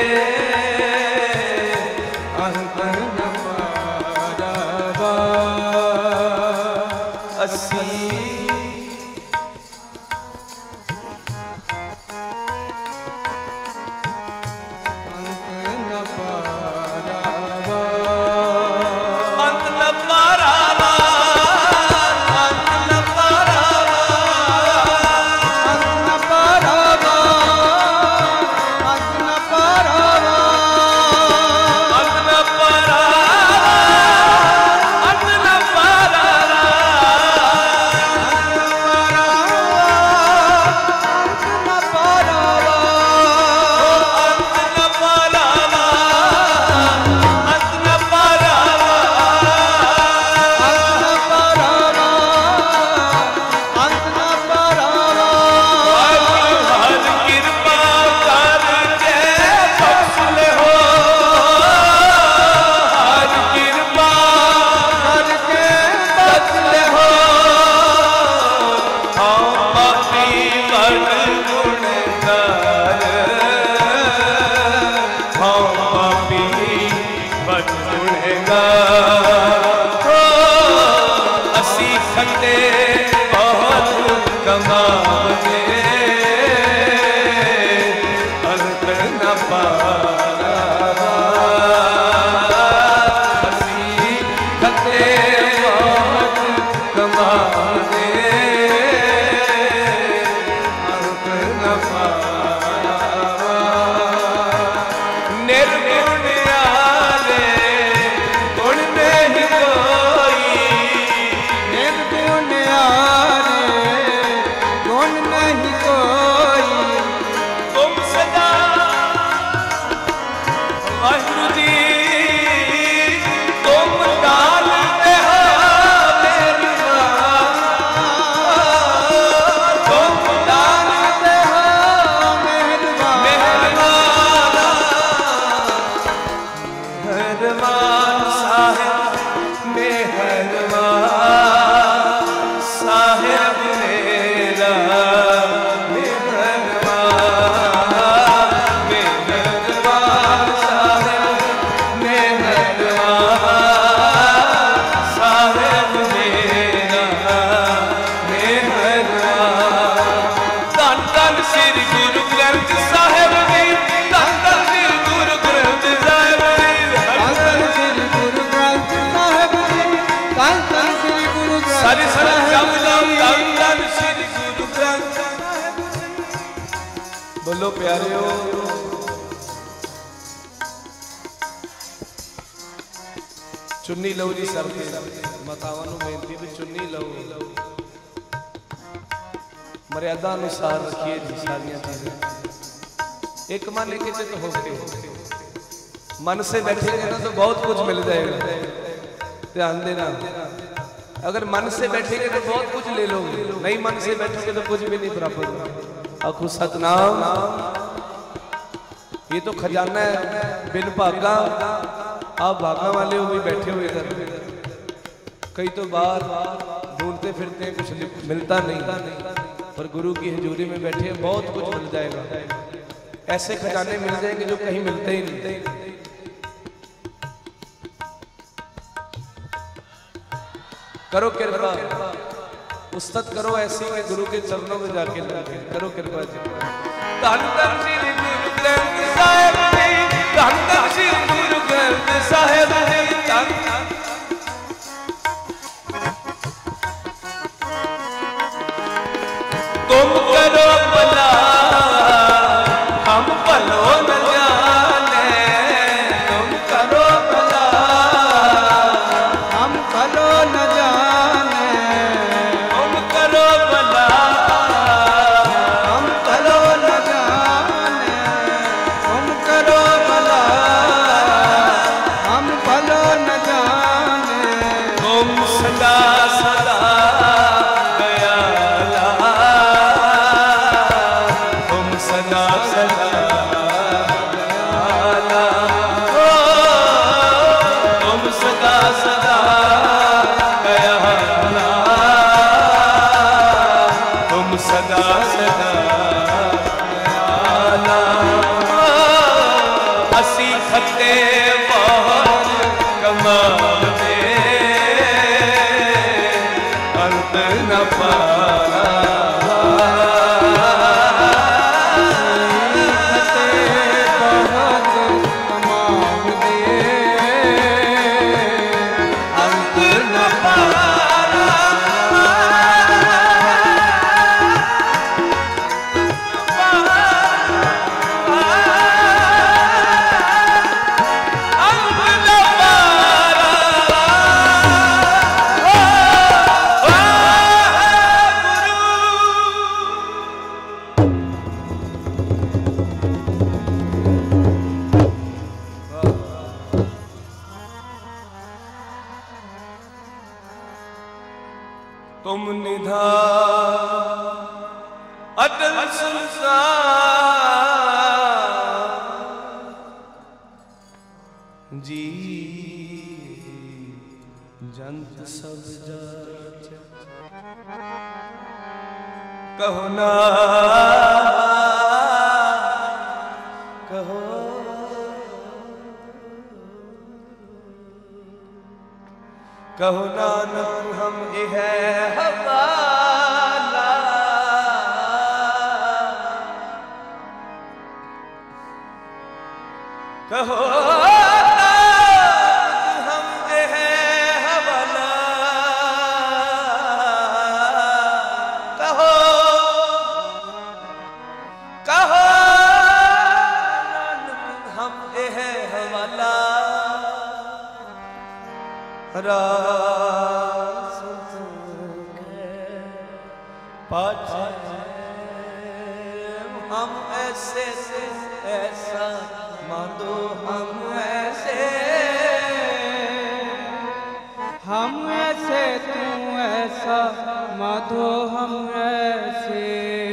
अंत न पारा असी निर्गुण आले गुण में सारी संगत जप जप धन धन श्री गुरु ग्रंथ। बोलो प्यारियो, चुन्नी लो जी सर के मातावां नूं बेनती भी चुन्नी लो, मर्यादा अनुसार रखिए जी सारियां चीजें। एक मन एक चित होके मन से बैठेंगे ना तो बहुत कुछ मिल जाएगा। ध्यान देना, अगर मन से बैठेंगे तो बहुत कुछ ले लोगे, नहीं मन से बैठोगे तो कुछ भी नहीं प्राप्त होगा। आखो सतनाम, ये तो खजाना है बिन भागा। आप भागा वाले हो भी बैठे हुए इधर, कई तो बाहर ढूंढते फिरते हैं, कुछ मिलता नहीं, पर गुरु की हजूरी में बैठे हैं, बहुत कुछ मिल जाएगा। ऐसे खजाने मिल जाएंगे जो कहीं मिलते ही नहीं। करो कृपा, उस्तत करो ऐसी कि गुरु के चरणों में जाके लगे। करो कृपा जी। धन धन श्री गुरु ग्रंथ साहिब जी, धन धन श्री गुरु ग्रंथ साहिब जी, धन तुम करो भला हम भलो न जाने, तुम करो भला हम भलो न जाने, तुम करो भला हम भलो न जाने, तुम करो भला हम भलो न जाने। तुम सदा सदा दयाला, तुम सदा सदा दयाला, ओ तुम सदा सदा दयाला, तुम सदा सदा दयाला। असी खते बहुत कमाते अंत न पारा, बहुत कमाल दे अंत न पारा। अंत न पारा। तुम निधान अटल संसार जी जंत सब जाच, कहो ना कहो कहो नानक हम यह हवाला, कहो नानक हम यह हवाला, कहो कहो नानक हम यह हवाला। रास पाछे हम ऐसे से ऐसा मानो, हम ऐसे हम ऐसे तू ऐसा माधो, हम ऐसे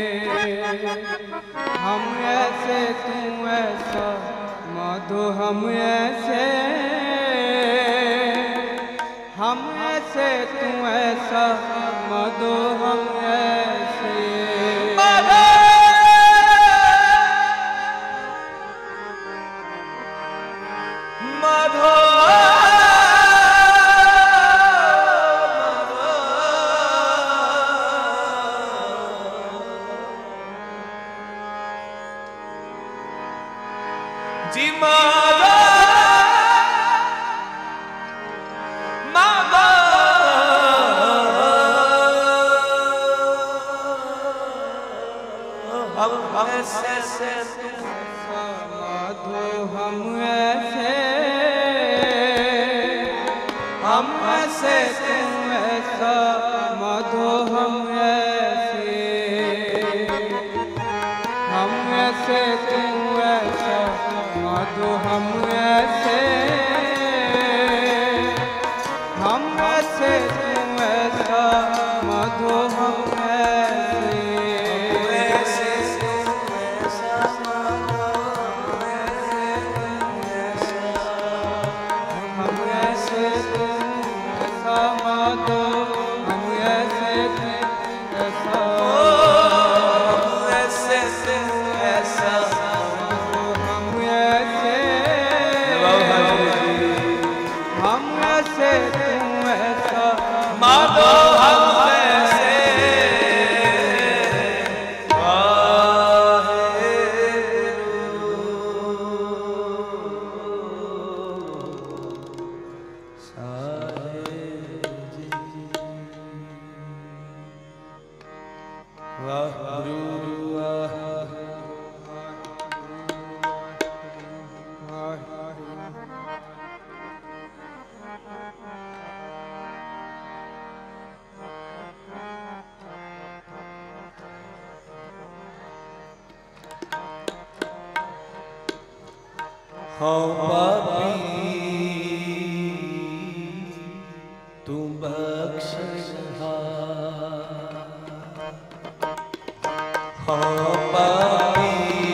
हम ऐसे तू ऐसा माधो, हम ऐसे हम ऐसे तू ऐसा माधो, हम ऐसे माधो जी माधो माधो ऐसे माधो हम ऐसे हम ऐसे तुम ऐसा माधो हम ऐसे हम ऐसे तुम ऐसा माधो हम ऐसे हम ऐसे तुम ऐसा माधो हम हाँ पापी तू बख्शहार हाँ पापी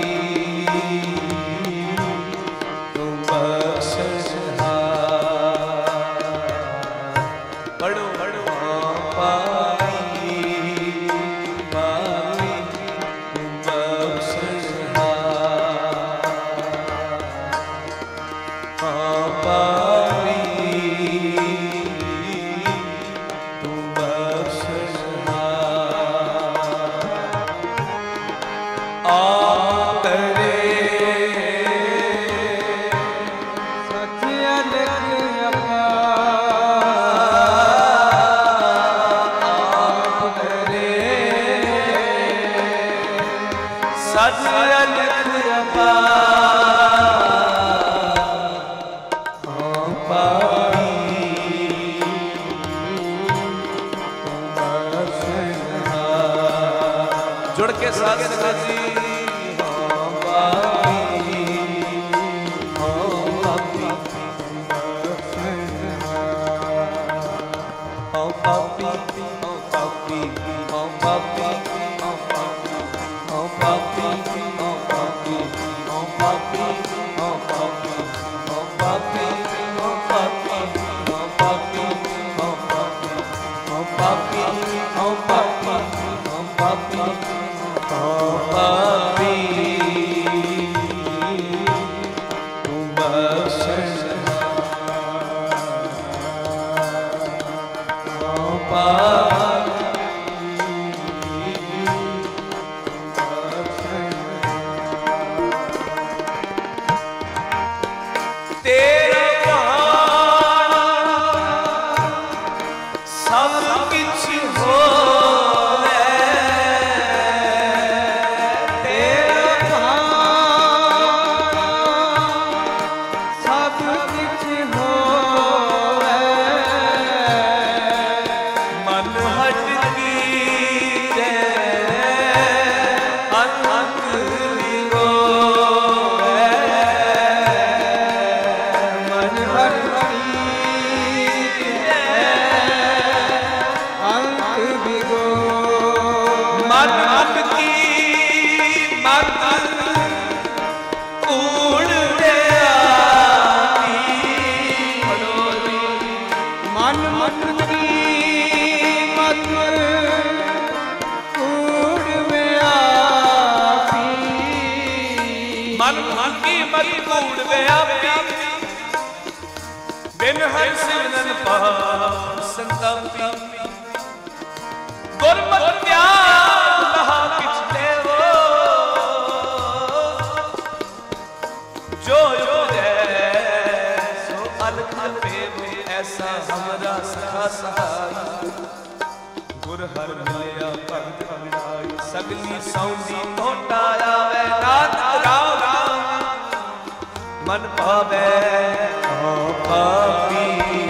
तू बख्शहार पढ़ो पढ़ो हाँ पापी पापी तू बख्शहार हाँ पापी तू बख्शहार आ करे सत्य लिख आप करे सत्य लिख जुड़ के साथ संगत जी हाँ पापी हाँ पापी हाँ पापी हाँ पापी हाँ पापी हाँ पापी हाँ पापी हाँ पापी हाँ पापी हाँ पापी हाँ पापी हाँ पापी हाँ पापी हाँ पापी हाँ पापी हाँ पापी हाँ पापी पापी तू बख्शहार पापी तेरा सब किछ हो मन मन की मत कूड़ व्यापी बिन हर सिमरन पाप संतापी गुरमत प्यार कहा किछ देवो जो सो अलख पेवो ऐसा हमरा सखा सहाय गुर हर मिलया भगत अविनाश सगली सौंदी तोटा आवे नाथ राम मन पावे पापी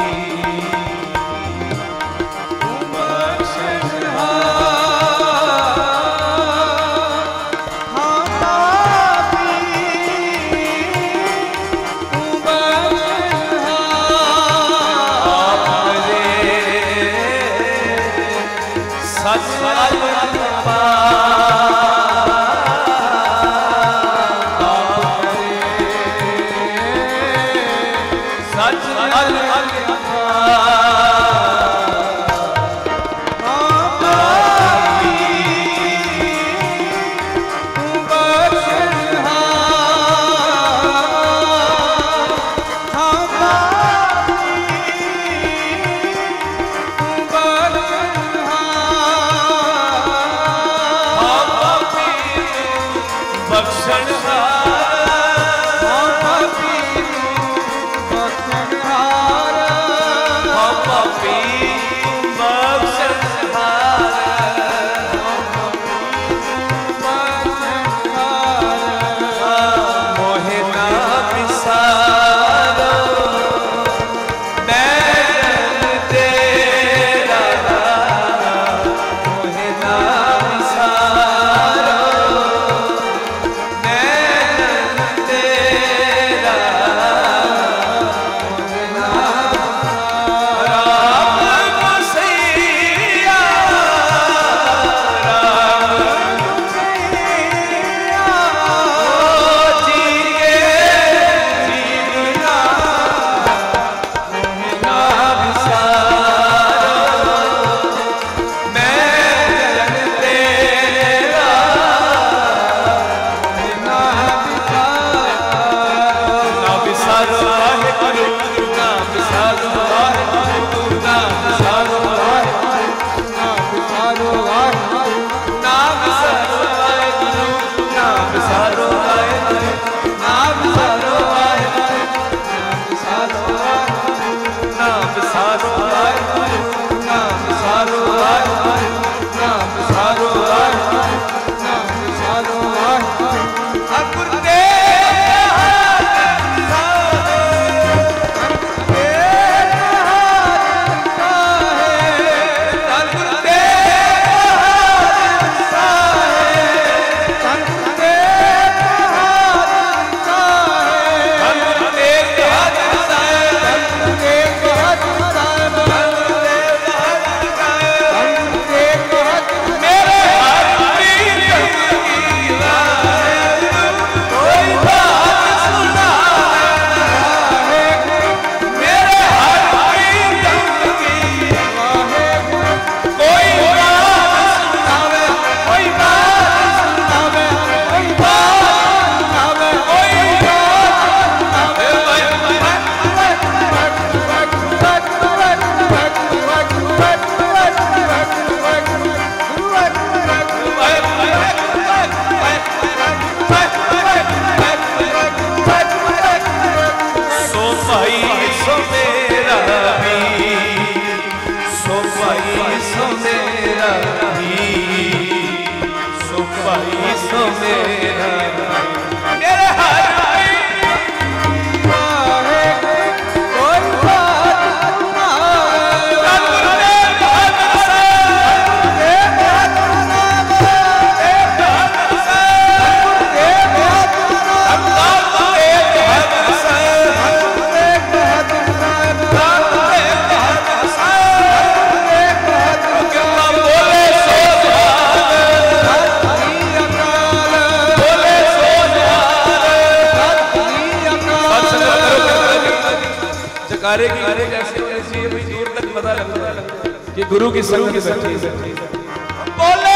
कार्य की कार्य कैसे कैसी है भाई दूर तक पता लगता है कि गुरु की संगत बैठी है। बोले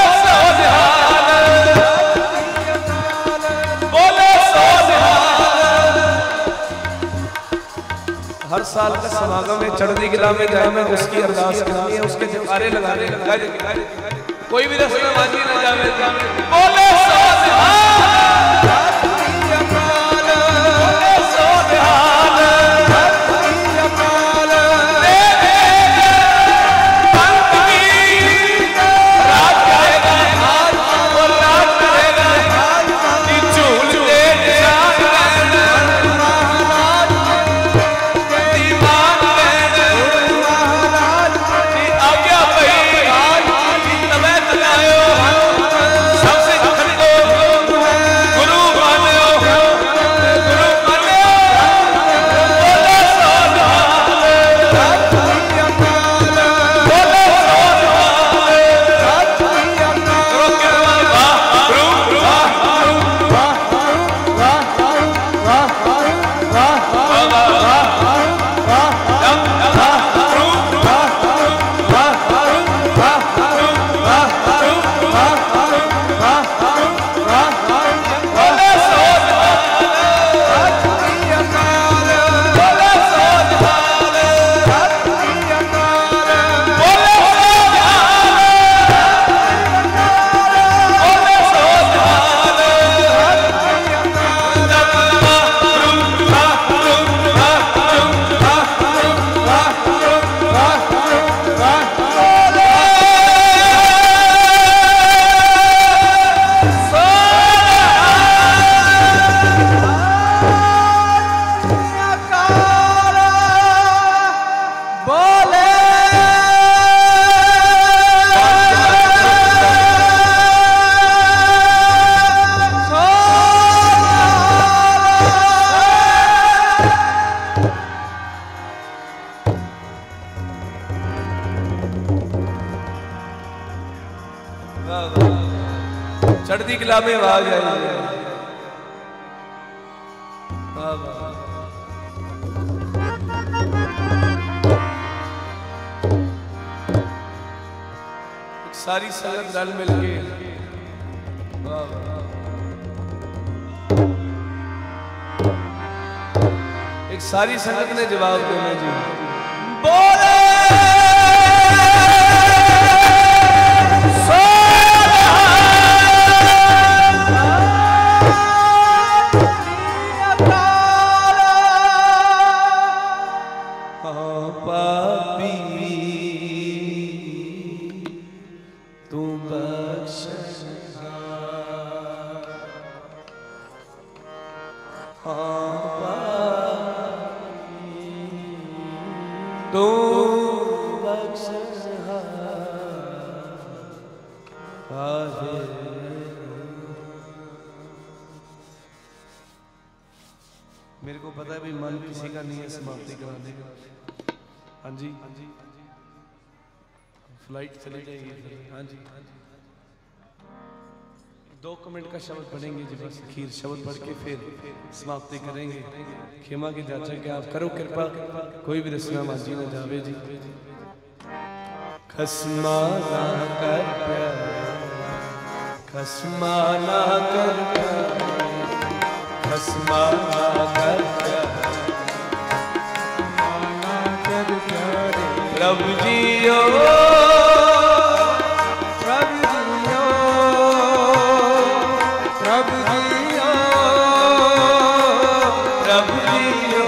सोनिहाल बोले सोनिहाल। हर साल का समागम में चढ़ती किला में जाए मैं उसकी अरदास करनी है, उसके जयकारे लगाने लगाए कोई भी रस्म बाजी न जावे। बोले सोनिहाल बोले चढ़ती कला में आवाज आई। सारी संगत रल मिल के एक सारी संगत ने जवाब देना जी। बोले मेरे को पता है भी मन किसी का नहीं है समाप्ति कराने का। हाँ जी फ्लाइट चली जाएगी। हाँ जी दो कमेंट का शब्द पढ़ेंगे जी बस, खीर शब्द पढ़ के फिर समाप्ति करेंगे। खेमा की जाचा के आप करो कृपा, कोई भी रसना मांझी ना जावे जी। खसमा ना कर प्यार, खसमा ना कर प्यार, खसमा ना कर प्यार, प्रभु जियो प्रभु जियो प्रभु जियो प्रभु जियो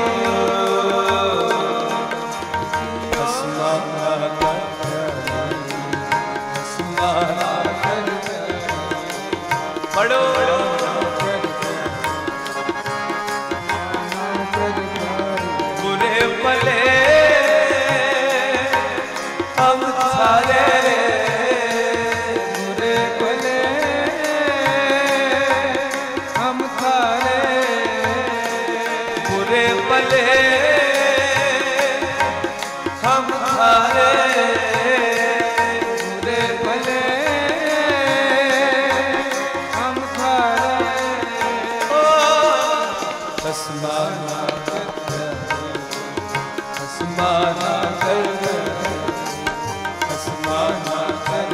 खसमा ना कर प्यार, खसमा ना कर प्यार। पढ़ो बुरे भले हम सारे, बुरे भले हम सारे, बुरे भले हम सारे, बुरे भले हम सारे। ओ खसमा ना कर, खसमा ना कर, खसमा ना कर,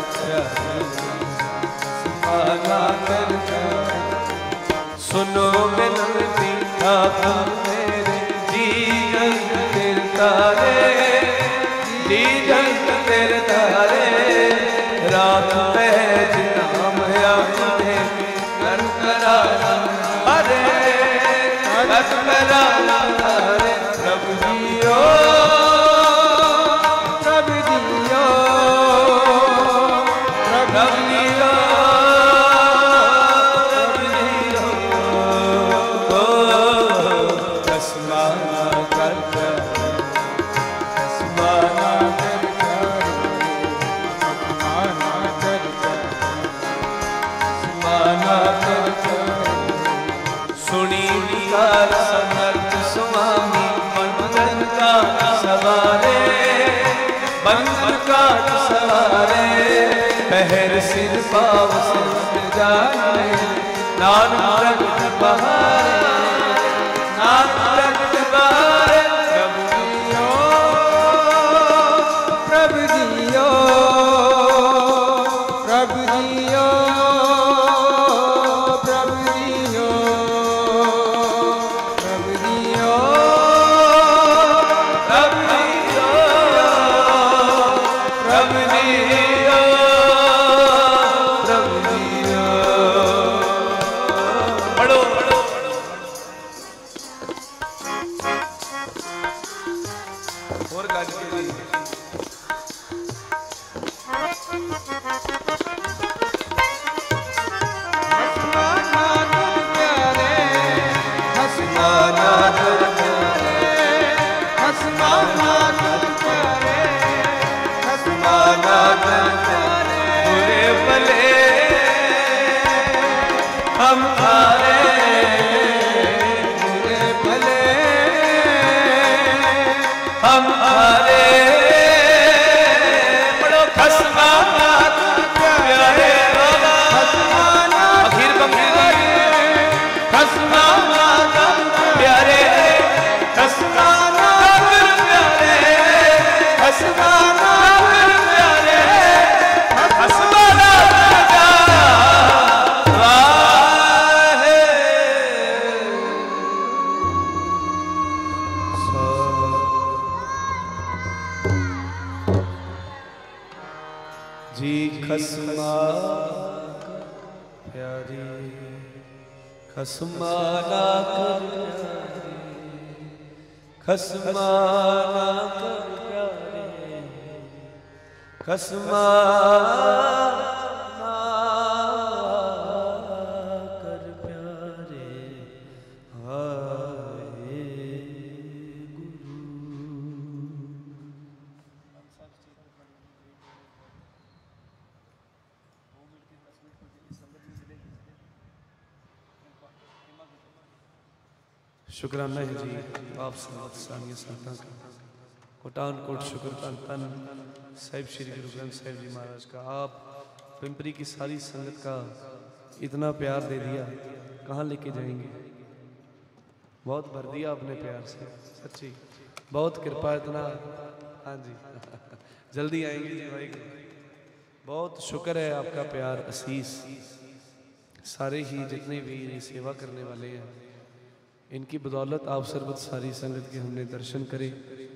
खसमा ना कर। सुनो विनती ठाकुर मेरे, जी जंग तेरे तारे, जी जंग तेरे तारे, रात पैज नाम आते कर करा अरे कर करा अरे प्रभु जियो प्रभु जियो प्रभु जियो प्रभु जियो। खसमा ना कर प्यार, खसमा ना कर प्यार, खसमा ना कर प्यार, खसमा ना कर प्यार। सुनी पुकार समर्थ स्वामी, बंधन का सवारे, बंधन का सवारे, पहर सिर पाव सिर जाने, नानक प्रगट बहारे, नानक प्रगट बहारे। प्रभु जियो प्रभु जियो प्रभु जियो प्रभु जियो प्रभु जियो प्रभु जियो प्रभु जियो। पढ़ो पढ़ो और गाने के लिए बुरे भले हम हारे, बुरे भले हम हारे, बड़ो जी खसमा प्यारे खसमाना कर प्यारे खसमाना कर प्यारे खसमाना कर प्यारे हाय गुरु। शुक्राना है जी आप सानिया संतां का कोटान कोट शुक्र धन धन साहिब श्री गुरु ग्रंथ साहिब जी महाराज का। आप पिंपरी की सारी संगत का इतना प्यार दे दिया, कहाँ लेके जाएंगे। बहुत भर दिया आपने प्यार से, सच्ची बहुत कृपा इतना। हाँ जी जल्दी आएंगे जी भाई, बहुत शुक्र है आपका प्यार असीस। सारे ही जितने भी ये सेवा करने वाले हैं इनकी बदौलत आप सर्वत सारी संगत के हमने दर्शन करे।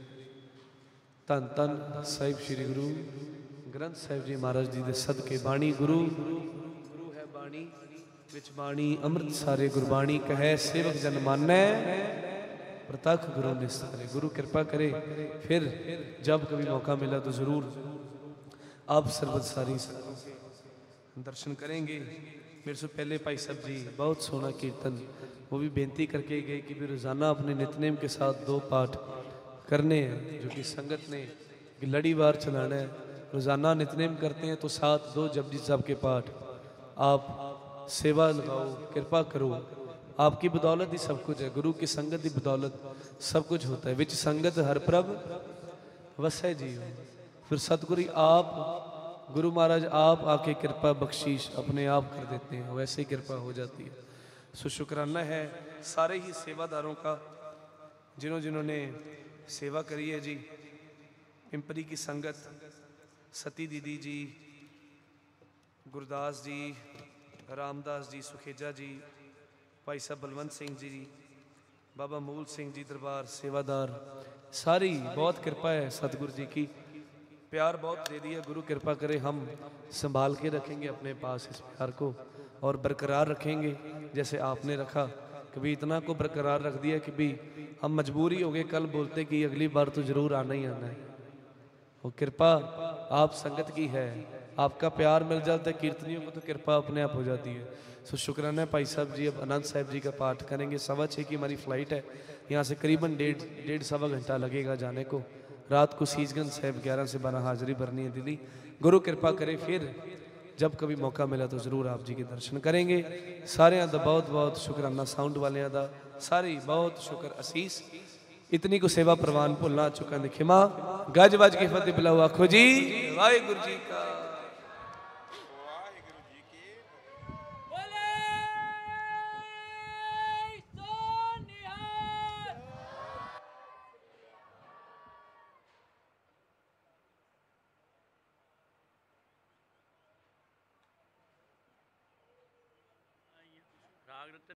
धन धन साहिब श्री गुरु ग्रंथ साहिब जी महाराज जी दे सदके बाणी गुरु गुरु है बाणी विच बाणी अमृत सारे गुरबाणी कहे सेवक जन मानै प्रतख गुरु निस्तारे। गुरु कृपा करे फिर जब कभी मौका मिला तो जरूर आप सर्वत सारी संगत के दर्शन करेंगे। मेरे से पहले भाई साहब जी बहुत सोना कीर्तन वो भी बेनती करके गए कि भी रोज़ाना अपने नितनेम के साथ दो पाठ करने हैं, जो कि संगत ने कि लड़ी वार चलाना है। रोज़ाना नितनेम करते हैं तो साथ दो जपजी साहब के पाठ आप सेवा लगाओ, कृपा करो। आपकी बदौलत ही सब कुछ है, गुरु की संगत की बदौलत सब कुछ होता है। विच संगत हर प्रभ वसै जी। फिर सतगुरु आप गुरु महाराज आप आके कृपा बख्शीश अपने आप कर देते हैं, वैसे ही कृपा हो जाती है। सो शुक्राना है सारे ही सेवादारों का जिन्हों जिन्होंने सेवा करी है जी। पिंपरी की संगत सती दीदी जी, गुरदास जी, रामदास जी, सुखेजा जी, भाई साहब बलवंत सिंह जी, बाबा मूल सिंह जी दरबार सेवादार, सारी बहुत कृपा है सतगुरु जी की। प्यार बहुत दे दिया, गुरु कृपा करे हम संभाल के रखेंगे अपने पास इस प्यार को और बरकरार रखेंगे जैसे आपने रखा। कभी इतना को बरकरार रख दिया कि भी हम मजबूर ही हो गए कल बोलते कि अगली बार तो जरूर आना ही आना है। वो कृपा आप संगत की है, आपका प्यार मिल जाता है कीर्तनियों को तो कृपा अपने आप हो जाती है। सो शुक्राना है भाई साहब जी। अब आनंद साहिब जी का पाठ करेंगे। सवा छः की हमारी फ़्लाइट है, यहाँ से करीबन डेढ़ डेढ़ सवा घंटा लगेगा जाने को। रात को सीसगंज साहिब ग्यारह से बारह हाजिरी भरनी है दिल्ली। गुरु कृपा करे फिर जब कभी मौका मिला तो ज़रूर आप जी के दर्शन करेंगे। सारे का बहुत बहुत शुक्राना साउंड वाले का, सारी बहुत शुक्र असीस। इतनी को सेवा प्रवान भुलना चुका ने खिमा। गज वज की फतेह बुलाओ आखो जी वाहिगुरु जी का।